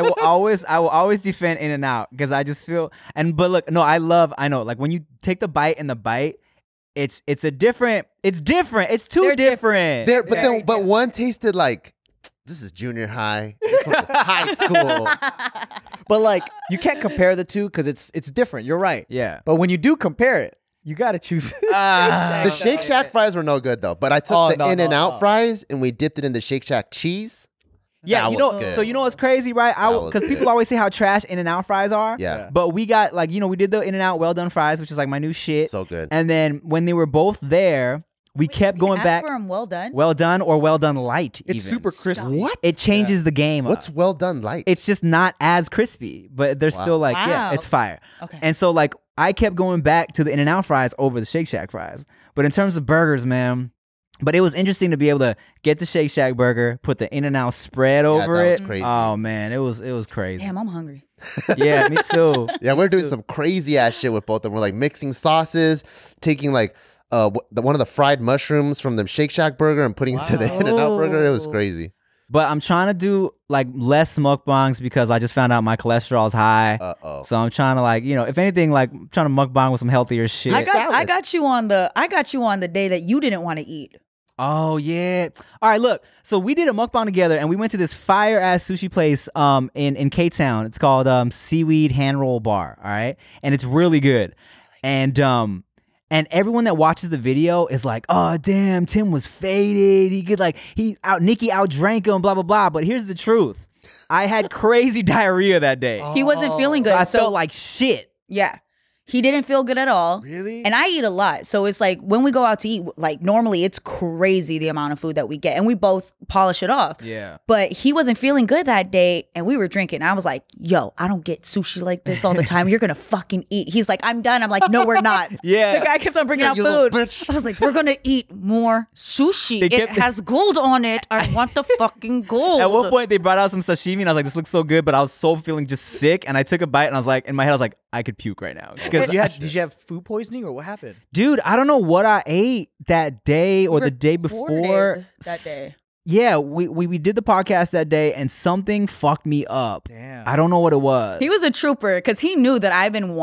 always defend In-N-Out because I just feel but look, no, I know like when you take the bite and the bite, it's different. It's too They're different. But one tasted like, this is junior high. This one is high school. But like, you can't compare the two because it's different. You're right. Yeah. But when you do compare it, you gotta choose. The Shake Shack fries were no good though. But I took the In-N-Out fries and we dipped it in the Shake Shack cheese. Yeah, That you know, was good. so you know what's crazy, right? Because people always say how trash In-N-Out fries are. Yeah. But we got like, we did the In-N-Out well done fries, which is like my new shit. So good. And then when they were both there, we kept going back. For 'em well done. Well done or well done light. It's even. super crisp. What? It changes the game. What's well done light? It's just not as crispy, but they're still like, yeah, it's fire. Okay. And so like I kept going back to the In-N-Out fries over the Shake Shack fries. But in terms of burgers, man, but it was interesting to be able to get the Shake Shack burger, put the In-N-Out spread over that it. was crazy. Oh man, it was crazy. Damn, I'm hungry. Yeah, me too. Yeah, we're doing some crazy ass shit with both of them. We're like mixing sauces, taking like one of the fried mushrooms from the Shake Shack burger and putting it to the In-N-Out burger. It was crazy. But I'm trying to do like less mukbangs because I just found out my cholesterol is high. So I'm trying to like, if anything, like trying to mukbang with some healthier shit. I got you on the day that you didn't want to eat. Oh yeah. All right, look. So we did a mukbang together and we went to this fire ass sushi place in K-Town. It's called Seaweed Hand Roll Bar, all right? And it's really good. And everyone that watches the video is like, "Oh, damn, Tim was faded. Nikki outdrank him, blah blah blah." But here's the truth. I had crazy diarrhea that day. He wasn't feeling good. I felt like shit. Yeah. He didn't feel good at all. Really? And I eat a lot. So it's like when we go out to eat, like normally it's crazy the amount of food that we get. And we both polish it off. Yeah. But he wasn't feeling good that day and we were drinking. I was like, yo, I don't get sushi like this all the time. You're going to fucking eat. He's like, I'm done. I'm like, no, we're not. Yeah. The guy kept on bringing out you little food. bitch. I was like, we're going to eat more sushi. It has gold on it. I want the fucking gold. At one point, they brought out some sashimi, and I was like, "This looks so good," but I was so feeling just sick, and I took a bite, and I was like, in my head, I was like, "I could puke right now." Because Did you have food poisoning or what happened? dude, I don't know what I ate that day or the day before. That day. Yeah, we did the podcast that day, and something fucked me up. Damn. I don't know what it was. He was a trooper because he knew that I had been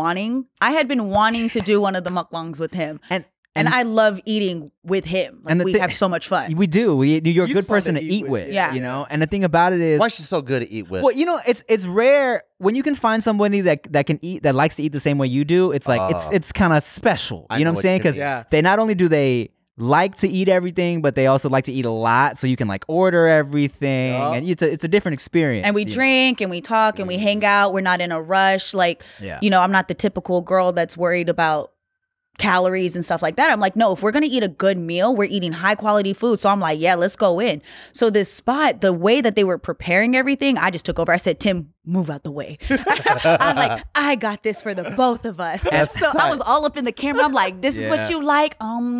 wanting to do one of the mukbangs with him. And I love eating with him. Like, And we have so much fun. We do. You're a He's good fun person to to eat eat with, with. yeah. And the thing about it is, Why is she so good at eat with? well, it's rare when you can find somebody that can eat, that likes to eat the same way you do. It's like it's kind of special. I You know know what I'm saying? what you Because mean. they not only do they like to eat everything, but they also like to eat a lot. So you can like order everything, and it's a different experience. And we drink and we talk and we hang out. We're not in a rush. Like, I'm not the typical girl that's worried about calories and stuff like that. I'm like, no, if we're going to eat a good meal, we're eating high quality food. So I'm like, yeah, let's go in. So this spot, the way that they were preparing everything, I just took over. I said, Tim, move out the way. I was like, I got this for the both of us. And so I was all up in the camera. I'm like, this is what you like.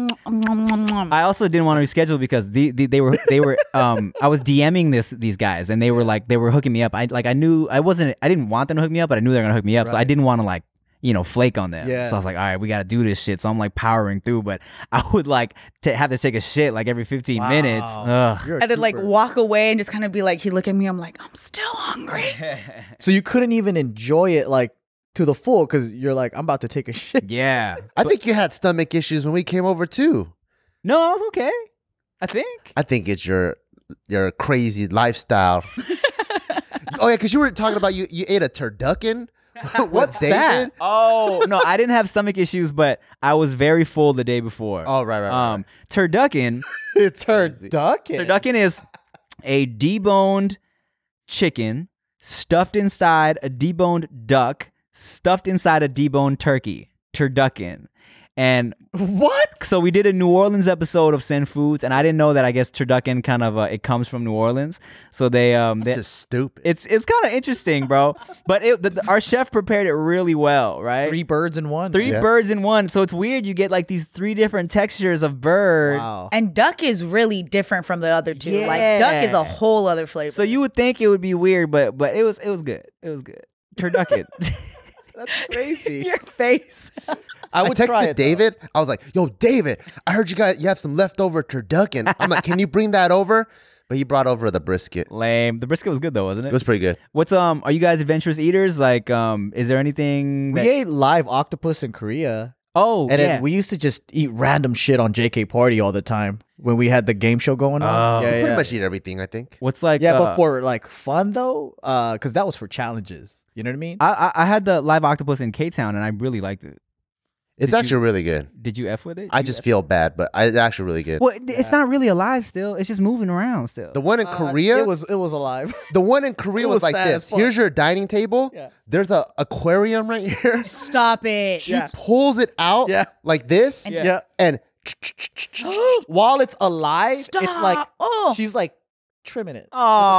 I also didn't want to reschedule because they were I was DMing these guys, and they were hooking me up. I didn't want them to hook me up, but I knew they were gonna hook me up. So I didn't want to like, flake on them. Yeah. So I was like, all right, we got to do this shit. So I'm like powering through, but I would like have to take a shit like every 15 minutes. Ugh. And then like walk away and just kind of be like, he look at me. I'm like, I'm still hungry. So you couldn't even enjoy it like to the full because you're like, I'm about to take a shit. Yeah. I think you had stomach issues when we came over too. No, I was okay. I think it's your crazy lifestyle. Oh yeah, because you were talking about you ate a turducken. What's that? Oh no, I didn't have stomach issues, but I was very full the day before. Oh right. Turducken. It's Turducken. Turducken is a deboned chicken stuffed inside a deboned duck, stuffed inside a deboned turkey. Turducken. And what? So we did a New Orleans episode of Send Foods, and I didn't know that. I guess turducken kind of it comes from New Orleans, so they just stupid. It's kind of interesting, bro. But our chef prepared it really well, right? 3 birds in one. Three birds in one. So it's weird. You get like these 3 different textures of bird. Wow. And duck is really different from the other two. Yeah. Like duck is a whole other flavor. So you would think it would be weird, but it was good. It was good. Turducken. That's crazy. Your face. I would try texted it, David. I was like, "Yo, David, I heard you have some leftover turducken." I'm like, "Can you bring that over?" But he brought over the brisket. Lame. The brisket was good though, wasn't it? It was pretty good. What's are you guys adventurous eaters? Like is there anything We ate live octopus in Korea. Oh, and yeah. then we used to just eat random shit on JK Party all the time when we had the game show going on. Pretty much eat everything, I think. What's like but for like fun though, because that was for challenges. You know what I mean? I had the live octopus in K-Town and I really liked it. It's actually really good. Did you F with it? I just feel bad, but it's actually really good. Well, it's not really alive still. It's just moving around still. The one in Korea, it was alive. the one in Korea was like sad as this. fuck. Here's your dining table. Yeah. There's a aquarium right here. Stop it. She pulls it out like this, Yeah. and While it's alive, Stop. it's like Oh. she's like trimming it.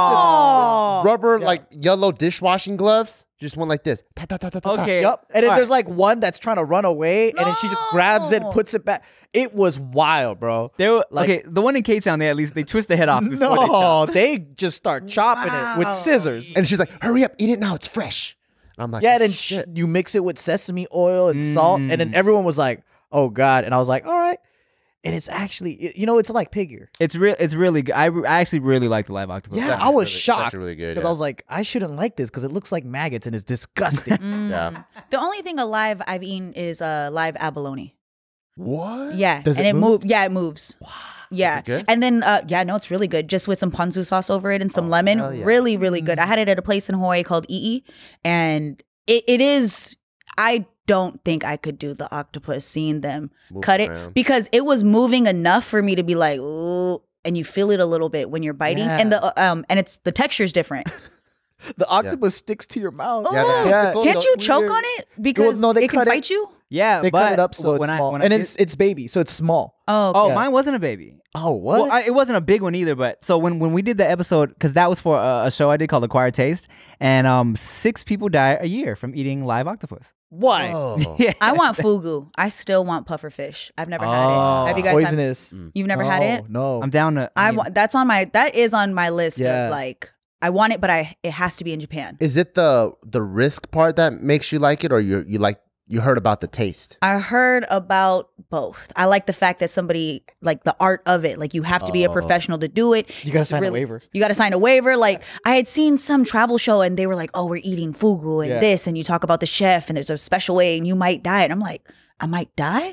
Oh. rubber like yellow dishwashing gloves. Just went like this. Ta, ta, ta, ta, ta, ta. Okay. Yep. And then All there's like one that's trying to run away, and then she just grabs it, No. puts it back. It was wild, bro. They were Like- okay. The one in K-Town, they twist the head off before they chop. No, they just start chopping it with Wow. scissors. And she's like, "Hurry up, eat it now. It's fresh." And I'm like, Yeah, then shit. you mix it with sesame oil and salt, and then everyone was like, "Oh God!" And I was like, "All right." And it's actually, you know, it's like pig ear. It's really good. I actually really like the live octopus. Yeah, actually I was really- it's shocked actually really good, because yeah. I was like, I shouldn't like this because it looks like maggots and it's disgusting. Yeah. The only thing alive I've eaten is live abalone. What? Yeah. Does and it it move? Yeah, it moves. Wow. Yeah. Is it good? And then no, it's really good. Just with some ponzu sauce over it and some lemon. hell yeah. Really, really good. I had it at a place in Hawaii called Ii, and it is. I don't think I could do the octopus seeing them Move cut it around. because it was moving enough for me to be like, ooh, and you feel it a little bit when you're biting, and it's the texture's different. The octopus sticks to your mouth. Yeah, the Oh, tentacles can't look you choke weird. on it because no, they it can cut it. fight you? Yeah, They but cut it up so it's when small, I and did- it's baby, so it's small. Oh, oh, okay. mine wasn't a baby. Oh, what? Well, it wasn't a big one either. But so when we did the episode, because that was for a show I did called Acquired Taste, and 6 people die a year from eating live octopus. Why? Oh. Yeah, I want fugu. I still want puffer fish. I've never had Oh. it. Have you guys had, Poisonous. you've never had it? No. I'm down to. I mean, That is on my list Yeah. of like I want it, but it has to be in Japan. Is it the risk part that makes you like it, or you heard about the taste? I heard about both. I like the fact that somebody like the art of it. Like you have to be a Oh. professional to do it. You gotta It's sign a waiver. You got to sign a waiver. Like I had seen some travel show and they were like, "Oh, we're eating fugu and Yeah. this," and you talk about the chef and there's a special way and you might die. And I'm like, I might die.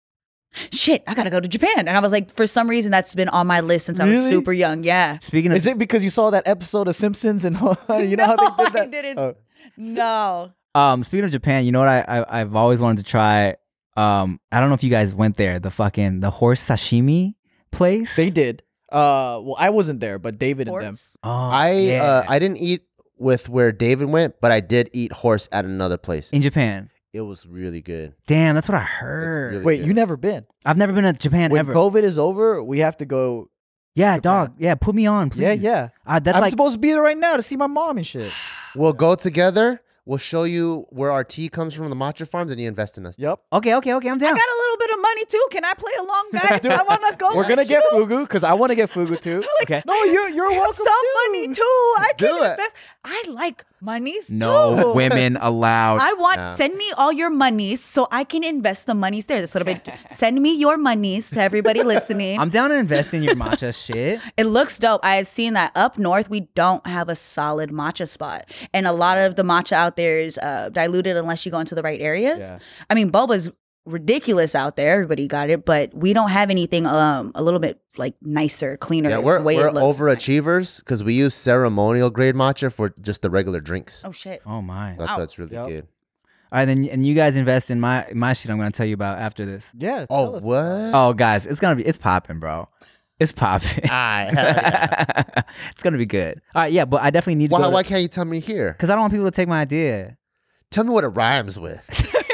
Shit, I gotta go to Japan. And I was like, for some reason, that's been on my list since I was Really? super young. Yeah. speaking of, Is it because you saw that episode of Simpsons and you know how they did that? I didn't. Oh. No. speaking of Japan, you know what I've always wanted to try. I don't know if you guys went there. The horse sashimi place. They did. Well, I wasn't there, but David and them. Horse? Oh, I didn't eat with where David went, but I did eat horse at another place. in Japan. It was really good. Damn, that's what I heard. really Wait, good. you never been? I've never been to Japan When ever. COVID is over, we have to go. Yeah, Japan. dog. Yeah, put me on, please. Yeah, yeah. That's I'm like supposed to be there right now to see my mom and shit. We'll go together. We'll show you where our tea comes from, the matcha farms, and you invest in us. Yep. okay. I'm I down. got a little bit of money too. Can I play along, guys? I want to go. We're gonna with get you. fugu because I want to get fugu too. Okay. No, you're welcome. Some too. money too. I Do can it. invest. I like monies No too. women allowed. I want Yeah. send me all your monies so I can invest the monies there. That's what I've been. Send me your monies to everybody listening. I'm down to invest in your matcha shit. It looks dope. I had seen that up north we don't have a solid matcha spot, and a lot of the matcha out there is diluted unless you go into the right areas. Yeah. I mean, boba's ridiculous out there. Everybody got it, but we don't have anything a little bit like nicer, cleaner. Yeah, we're way it looks. overachievers because we use ceremonial grade matcha for just the regular drinks. Oh shit! Oh my. That's really Yep. good. All right, then, and you guys invest in my shit. I'm gonna tell you about after this. Yeah. Oh, tell us. what? Oh, guys, it's popping, bro. It's popping. It's gonna be good. All right, yeah, but I definitely need to. Why can't you tell me here? Because I don't want people to take my idea. Tell me what it rhymes with.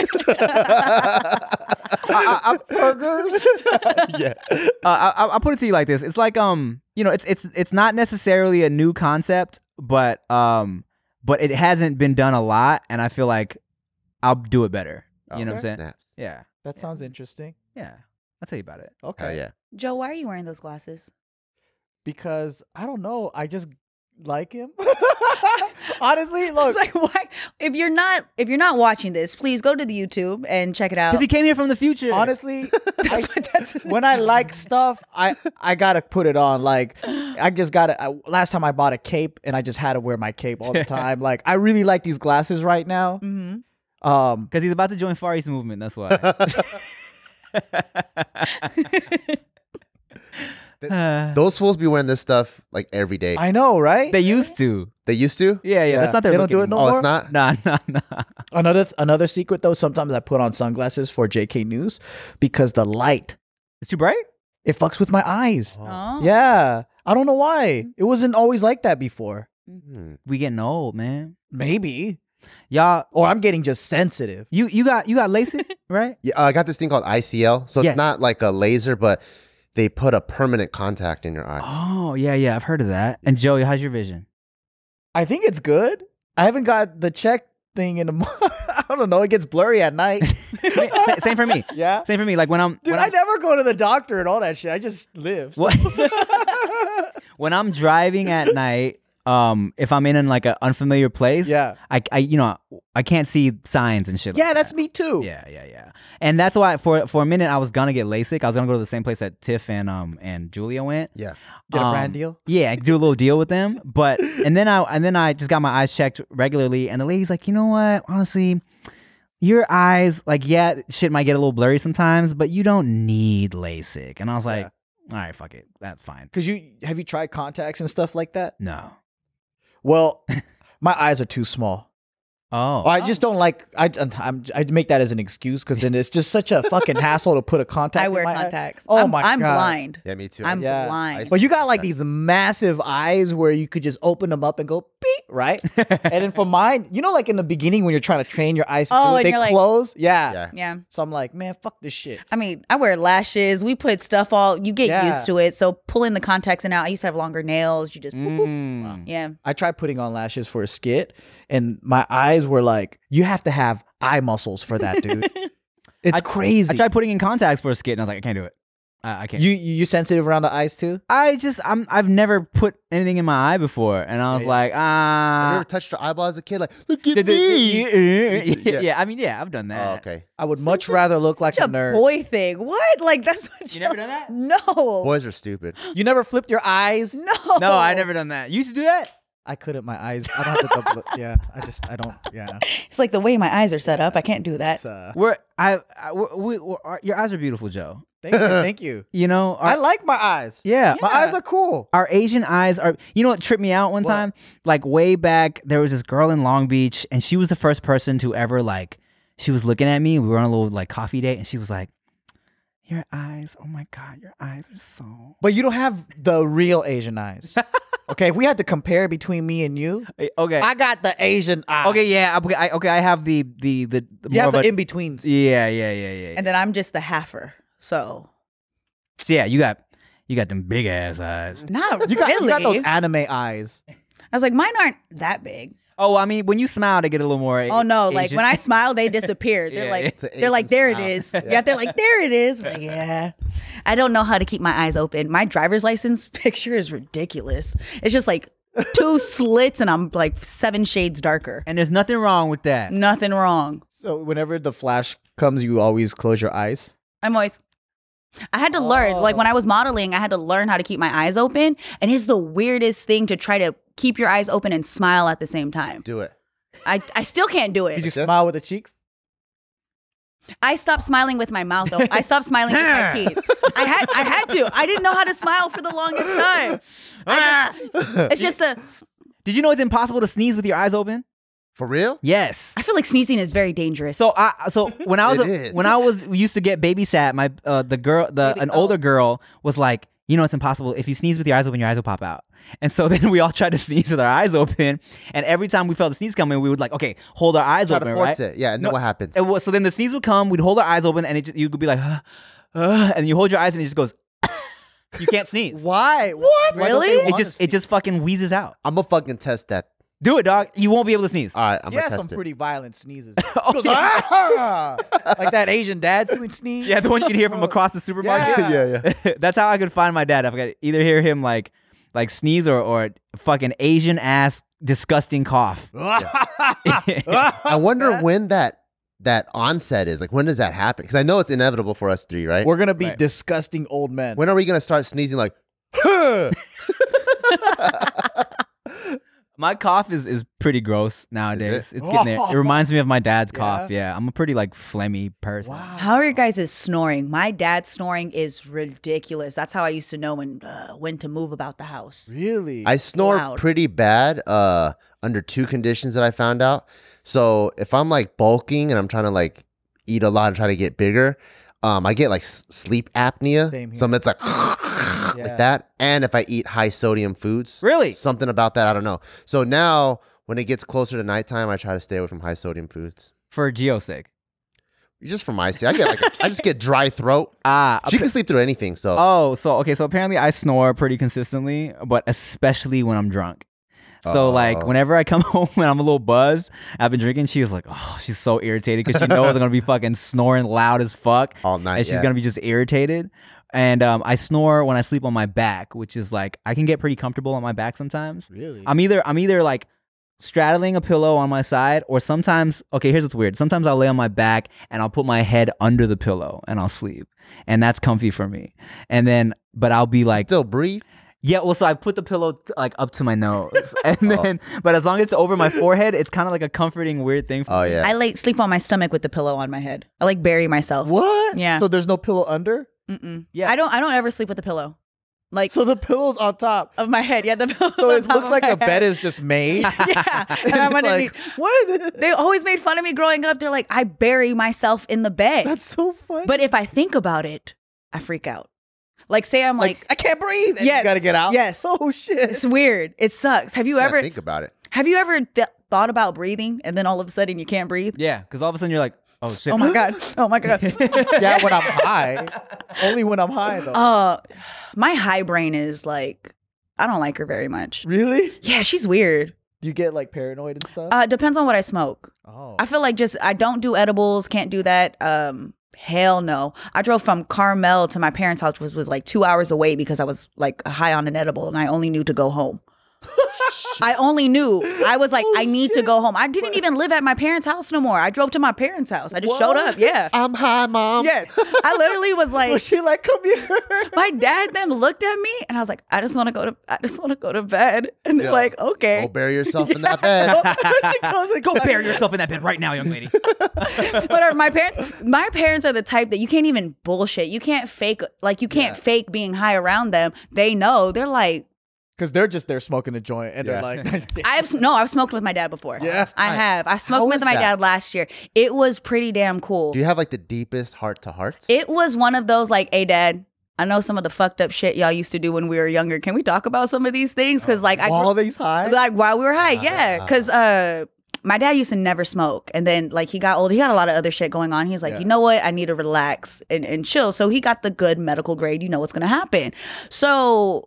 Burgers. Yeah. I'll put it to you like this. It's like it's not necessarily a new concept, but it hasn't been done a lot, and I feel like I'll do it better. You know what I'm saying? Snaps. Yeah, That sounds interesting. yeah. I'll tell you about it. Okay. Oh, yeah. Joe, why are you wearing those glasses? Because I don't know. I just like him. Honestly, look. It's like why? If you're not watching this, please go to the YouTube and check it out. Because he came here from the future. Honestly, That's- when I like stuff, I gotta put it on. Like, I just gotta. Last time I bought a cape, and I just had to wear my cape all the time. Like, I really like these glasses right now. Mhm. Because he's about to join Far East Movement. That's why. Those fools be wearing this stuff like every day. I know, right? They used to. They used to? Yeah. That's not their They look don't do it no anymore. more? Oh, it's not? Nah. Another secret though, sometimes I put on sunglasses for JkNews because the light, It's too bright? it fucks with my eyes. Oh. Yeah. I don't know why. It wasn't always like that before. We getting old, man. Maybe. Y'all, Or I'm getting just sensitive. you got LASIK, right? Yeah, I got this thing called ICL. So Yeah. it's not like a laser, but they put a permanent contact in your eye. Oh, yeah. I've heard of that. And Joey, how's your vision? I think it's good. I haven't got the check thing in a month. I don't know. It gets blurry at night. Same for me. Yeah. Same for me. Like when I'm Dude, I never go to the doctor and all that shit. I just live. So. when I'm driving at night, if I'm in like an unfamiliar place, Yeah. I can't see signs and shit. Yeah, like that's that. me too. Yeah. And that's why for a minute I was gonna get LASIK. I was gonna go to the same place that Tiff and Julia went. Yeah. Get a brand deal. Yeah, do a little deal with them. But and then I just got my eyes checked regularly, and the lady's like, you know what? Honestly, your eyes, like, yeah, shit might get a little blurry sometimes, but you don't need LASIK. And I was like, all right, fuck it, that's fine. Because have you tried contacts and stuff like that? No. Well, my eyes are too small. Oh, I just don't like. I make that as an excuse because then it's just such a fucking hassle to put a contact. I in wear my eye. contacts. Oh I'm my God. blind. Yeah, me too. I'm Yeah. blind. But you got like these massive eyes where you could just open them up and go beep, right? And then for mine, like in the beginning when you're trying to train your eyes to do it, and they you're like- close. Yeah. Yeah. Yeah. So I'm like, man, fuck this shit. I mean, I wear lashes. We put stuff you get Yeah. used to it. So pulling the contacts in and out. I used to have longer nails. You just, boop, boop. Yeah. I tried putting on lashes for a skit, and my eyes were like, you have to have eye muscles for that, dude. It's crazy. I tried putting in contacts for a skit, and I was like, I can't do it. I can't. You sensitive around the eyes too? I've never put anything in my eye before, and I was like, Have you ever touched your eyeball as a kid? Like, look at me. yeah. I mean, yeah, I've done that. Oh, okay. I would much rather look like Such a a nerd. boy thing. What? Like, that's what You never done that? No. Boys are stupid. You never flipped your eyes? No. No, I never done that. You used to do that? I couldn't. My eyes. I don't have to double. Yeah. I don't. Yeah. It's like the way my eyes are set up. I can't do that. It's, Your eyes are beautiful, Joe. thank you. Thank you. You know, I like my eyes. yeah. My eyes are cool. Our Asian eyes are, you know what tripped me out one time? Like way back, there was this girl in Long Beach, and she was the first person to ever, like, she was looking at me. We were on a little like coffee date, and she was like, your eyes, oh my God, your eyes are so. But you don't have the real Asian eyes. Okay, if we had to compare between me and you, Okay. I got the Asian eyes. Okay, yeah. I have the You more have of the a, in betweens. yeah. And then I'm just the halfer. So, So yeah, you got them big ass eyes. not You got really. those anime eyes. I was like, mine aren't that big. Oh, I mean, when you smile, they get a little more. Oh no! Like Asian. when I smile, they disappear. Yeah, They're like, it's an they're like, Asian there it smile. is. Yeah, they're like, there it is. Like, yeah, I don't know how to keep my eyes open. My driver's license picture is ridiculous. It's just like 2 slits, and I'm like 7 shades darker. And there's nothing wrong with that. Nothing wrong. So whenever the flash comes, you always close your eyes. I'm always. I had to learn, like when I was modeling, I had to learn how to keep my eyes open, and it's the weirdest thing to try to keep your eyes open and smile at the same time. Do it. I still can't do Did you it. smile with the cheeks? I stopped smiling with my mouth. Though. I stopped smiling with my teeth. I had to. I didn't know how to smile for the longest time. It's just a. Did you know it's impossible to sneeze with your eyes open? For real? Yes. I feel like sneezing is very dangerous. So when I was It used to get babysat, my an older girl was like, you know, it's impossible. If you sneeze with your eyes open, your eyes will pop out. And so then we all tried to sneeze with our eyes open, and every time we felt the sneeze coming, we would like, okay, hold our eyes Try open, to force right? it. Yeah, and then what happens? So then the sneeze would come, we'd hold our eyes open, and you could be like, and you hold your eyes, and it just goes. You can't sneeze. Why? What? Why don't they Really? want It just fucking wheezes out. I'm gonna fucking test that. Do it, dog. You won't be able to sneeze. All right, I'm Yeah, gonna some test it. pretty violent sneezes. Oh, yeah. Ah! Like that Asian dad doing sneeze. Yeah, the one you can hear from across the supermarket. Yeah. Yeah. That's how I could find my dad. I forgot either hear him like sneeze or fucking Asian ass disgusting cough. I wonder when that onset is. Like, when does that happen? Because I know it's inevitable for us 3, right? We're gonna be Right. disgusting old men. When are we gonna start sneezing like? My cough is pretty gross nowadays. It's getting there. It reminds me of my dad's cough. Yeah, I'm a pretty like phlegmy person. Wow. How are your guys' snoring? My dad's snoring is ridiculous. That's how I used to know when to move about the house. Really? I snore pretty bad under 2 conditions that I found out. So if I'm like bulking and I'm trying to like eat a lot and try to get bigger, I get like sleep apnea. Same here. So it's like like that. And if I eat high sodium foods, really something about that, I don't know. So now when it gets closer to nighttime, I try to stay away from high sodium foods. For Gio's sake. Just for my sake, I get like I just get dry throat. She can sleep through anything. So so apparently I snore pretty consistently, but especially when I'm drunk. So like whenever I come home and I'm a little buzzed, I've been drinking, she was like, oh, she's so irritated because she knows I'm gonna be fucking snoring loud as fuck all night, and she's gonna be just irritated. And I snore when I sleep on my back, which is like I can get pretty comfortable on my back sometimes. Really? I'm either like straddling a pillow on my side, or sometimes, okay, here's what's weird. Sometimes I'll lay on my back and I'll put my head under the pillow and I'll sleep, and that's comfy for me. And then, but I'll be like, still breathe. Yeah, well, so I put the pillow like up to my nose, and then, but as long as it's over my forehead, it's kind of like a comforting weird thing for me. Yeah. I sleep on my stomach with the pillow on my head. I like bury myself. What? Yeah. So there's no pillow under? Yeah. I don't ever sleep with the pillow. Like, so the pillow's on top of my head. Yeah, the pillow. So it looks like a bed is just made. Yeah, and I'm underneath. Like, what? They always made fun of me growing up. They're like, I bury myself in the bed. That's so funny. But if I think about it, I freak out. Like, say I'm like I can't breathe. And yes, you gotta get out. Yes. Oh shit. It's weird. It sucks. Have you ever think about it? Have you ever thought about breathing and then all of a sudden you can't breathe? Yeah, because all of a sudden you're like, oh shit. Oh my god. Oh my god. Yeah, when I'm high. Only when I'm high though. My high brain is like, I don't like her very much. Really? Yeah, she's weird. Do you get like paranoid and stuff? Depends on what I smoke. Oh. I feel like I don't do edibles, can't do that. Hell no. I drove from Carmel to my parents' house, which was like 2 hours away because I was like high on an edible and I only knew to go home. I only knew. I was like, I need to go home. I didn't even live at my parents' house no more. I drove to my parents' house. I just showed up. Yeah. I'm high, Mom. Yes. I literally was like, was she like, come here? My dad then looked at me and I was like, I just want to go to bed. And they're like, okay. Go bury yourself in that bed. She goes like, go bury yourself in that bed right now, young lady. But my parents are the type that you can't even bullshit. You can't fake, like you can't fake being high around them. They know. They're like, because they're just there smoking a joint and they're like, I've smoked with my dad before. Yes, I have. I smoked with my dad last year. It was pretty damn cool. Do you have like the deepest heart to hearts? It was one of those like, hey dad, I know some of the fucked up shit y'all used to do when we were younger. Can we talk about some of these things? Because like while these high, like while we were high, yeah. Because my dad used to never smoke, and then like he got old, he got a lot of other shit going on. He was like, you know what, I need to relax and chill. So he got the good medical grade. You know what's gonna happen. So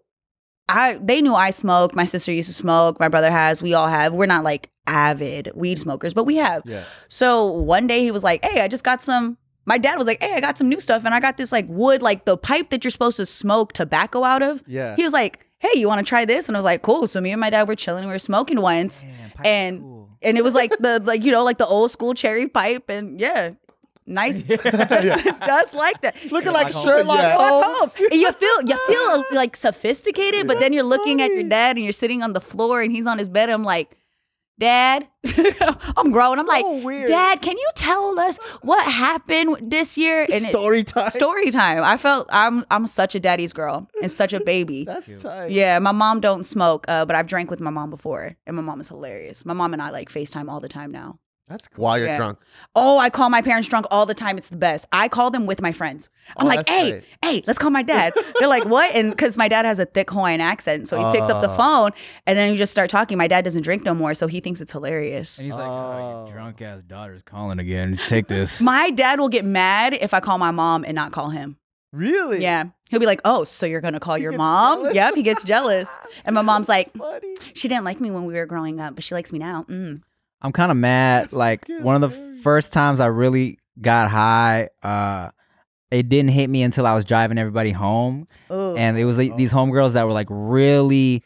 they knew I smoked. My sister used to smoke. My brother has. We all have. We're not like avid weed smokers, but we have. Yeah. So one day he was like, hey, I just got some. My dad was like, hey, I got some new stuff. And I got this like wood, like the pipe that you're supposed to smoke tobacco out of. Yeah. He was like, hey, you want to try this? And I was like, cool. So me and my dad were chilling. We were smoking once. Man, and it was like the old school cherry pipe. And yeah. Nice, just like that. Looking like Sherlock Holmes. And you feel like sophisticated, but then you're looking at your dad and you're sitting on the floor and he's on his bed. I'm like, Dad, I'm grown. I'm like, weird. Dad, can you tell us what happened this year? And story time. Story time. I felt I'm such a daddy's girl and such a baby. That's tight. Yeah, my mom don't smoke, but I've drank with my mom before, and my mom is hilarious. My mom and I like FaceTime all the time now. That's cool. While you're drunk. Oh, I call my parents drunk all the time. It's the best. I call them with my friends. I'm like, hey, let's call my dad. They're like, what? And because my dad has a thick Hawaiian accent, so he picks up the phone and then you just start talking. My dad doesn't drink no more, so he thinks it's hilarious. And he's like, oh, your drunk ass daughter's calling again. Take this. My dad will get mad if I call my mom and not call him. Really? Yeah. He'll be like, oh, so you're going to call your mom? Jealous? Yep, he gets jealous. And my mom's like, she didn't like me when we were growing up, but she likes me now. I'm kind of mad. Like one of the first times I really got high, it didn't hit me until I was driving everybody home. Ooh. And it was like, these homegirls that were like really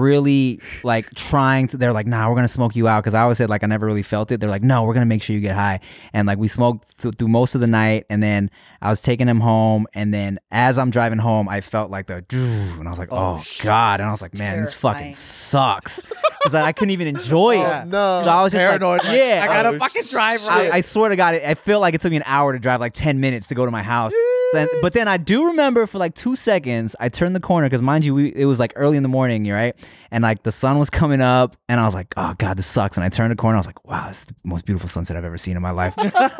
like trying to, they're like, nah, we're gonna smoke you out, because I always said like I never really felt it. They're like, no, we're gonna make sure you get high. And like we smoked through most of the night, and then I was taking them home, and then as I'm driving home I felt like and I was like, oh god, and I was like, man, this fucking sucks. because I couldn't even enjoy it. No. So I was just Paranoid. like, yeah. I gotta fucking drive right. I swear to God, I feel like it took me an hour to drive like 10 minutes to go to my house. But then I do remember for like 2 seconds, I turned the corner because mind you, it was like early in the morning, right? And like the sun was coming up and I was like, oh God, this sucks. And I turned the corner. I was like, wow, this is the most beautiful sunset I've ever seen in my life.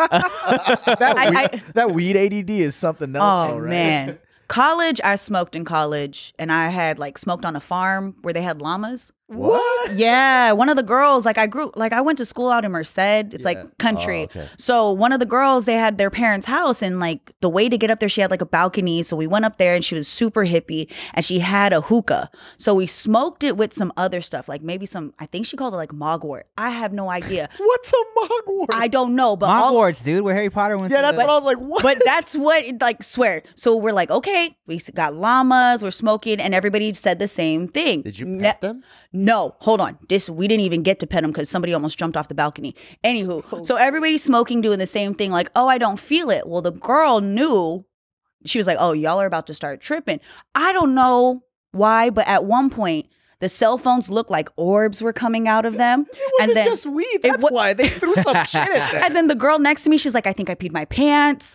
that weed ADD is something else. Oh though, right? man. College, I smoked in college and I had like smoked on a farm where they had llamas. What? Yeah, one of the girls, like I went to school out in Merced. It's like country. Oh, okay. So one of the girls, they had their parents' house and like the way to get up there, she had like a balcony. So we went up there and she was super hippie and she had a hookah. So we smoked it with some other stuff, like maybe some, I think she called it like mogwort. I have no idea. What's a mogwort? I don't know, but Hogwarts, dude, where Harry Potter went. Yeah, that's what I was like. What? But that's what it, like, swear. So we're like, okay, we got llamas, we're smoking, and everybody said the same thing. Did you pet them? No, hold on. We didn't even get to pet them because somebody almost jumped off the balcony. Anywho, so everybody's smoking, doing the same thing, like, oh, I don't feel it. Well, the girl knew. She was like, oh, y'all are about to start tripping. I don't know why, but at one point, the cell phones looked like orbs were coming out of them. And then just weed. That's why they threw some shit in there. And then the girl next to me, she's like, I think I peed my pants.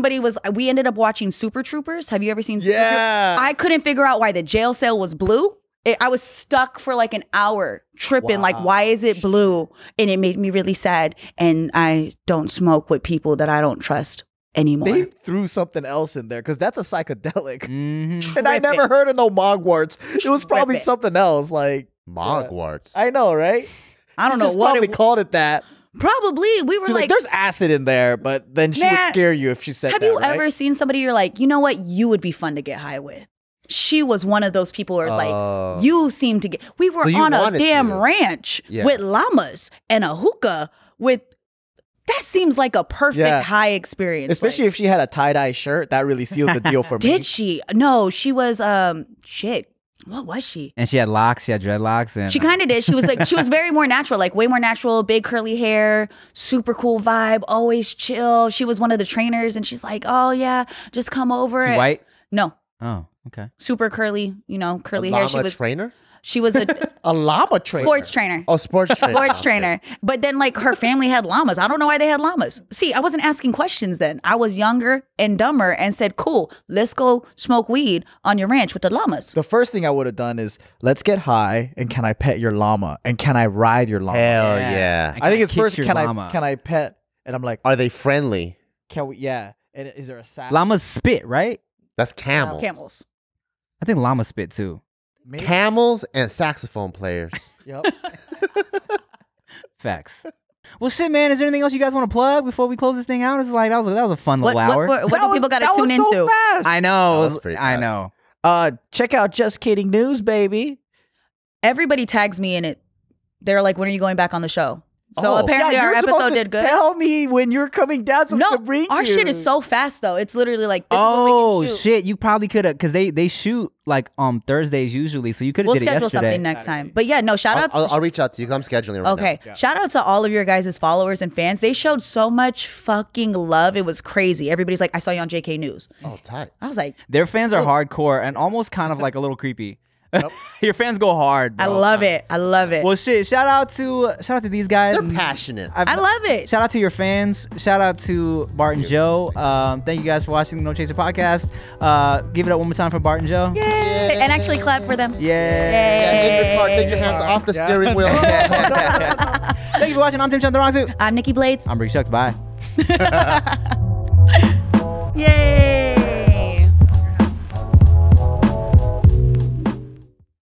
We ended up watching Super Troopers. Have you ever seen Super Troopers? I couldn't figure out why the jail cell was blue. I was stuck for like an hour tripping, like, why is it blue? And it made me really sad. And I don't smoke with people that I don't trust anymore. They threw something else in there because that's a psychedelic. Mm-hmm. And I never heard of no mogwarts. It was probably something else, like Mogwarts. I know, right? I don't know Just what probably called it that. Probably. We were She's like, there's acid in there, but then she would scare you if she said have that. you right? ever seen somebody you're like, you know what? You would be fun to get high with. She was one of those people where it's like, you seem to get. We were on a damn ranch with llamas and a hookah with. That seems like a perfect high experience. Especially if she had a tie-dye shirt. That really sealed the deal for me. Did she? No, she was, shit. What was she? And she had locks. She had dreadlocks. And she kind of did. She was like, she was very more natural, like way more natural, big curly hair, super cool vibe, always chill. She was one of the trainers and she's like, oh yeah, just come over. She white? No. Oh, okay. Super curly, curly hair. She was trainer? She was a llama trainer. Sports trainer. Oh, sports trainer. Sports trainer. But then like her family had llamas. I don't know why they had llamas. See, I wasn't asking questions then. I was younger and dumber and said, cool, let's go smoke weed on your ranch with the llamas. The first thing I would have done is, let's get high and can I pet your llama? And can I ride your llama? Hell yeah. I think it's first, can I pet? And I'm like, are they friendly? Can we, yeah. And is there a sack? Llamas spit, right? That's camels. Camels. I think llamas spit too. Maybe. Camels and saxophone players. Yep. Facts. Well, shit, man. Is there anything else you guys want to plug before we close this thing out? It's like that was a fun little hour. What do people got to tune into? So fast. I know. That was pretty I fast. know. Check out JkNews, baby. Everybody tags me in it. They're like, when are you going back on the show? So apparently our episode did good. Tell me when you're coming down so we can bring our you. shit is so fast though. It's literally like, this oh is what we can shoot. shit! You probably could have, because they shoot like Thursdays usually, so you could have We'll did it schedule yesterday. something next time. But yeah, no, shout out. I'll reach out to you because I'm scheduling right Okay, now. shout out to all of your guys' followers and fans. They showed so much fucking love. It was crazy. Everybody's like, I saw you on JkNews. Oh, tight. I was like, Their fans are hardcore and almost kind of like a little creepy. Your fans go hard, bro. I love it. I love it. Well, shit. Shout out to these guys. They're passionate. I love it. Shout out to your fans. Shout out to Bart and Joe. Thank you guys for watching the No Chaser podcast. Give it up one more time for Bart and Joe. Yay. And actually clap for them. Yeah. Take your hands off the steering wheel. Thank you for watching. I'm Tim Chantarangsu. I'm Nikki Blades. I'm Bree Shucks. Bye. Yay.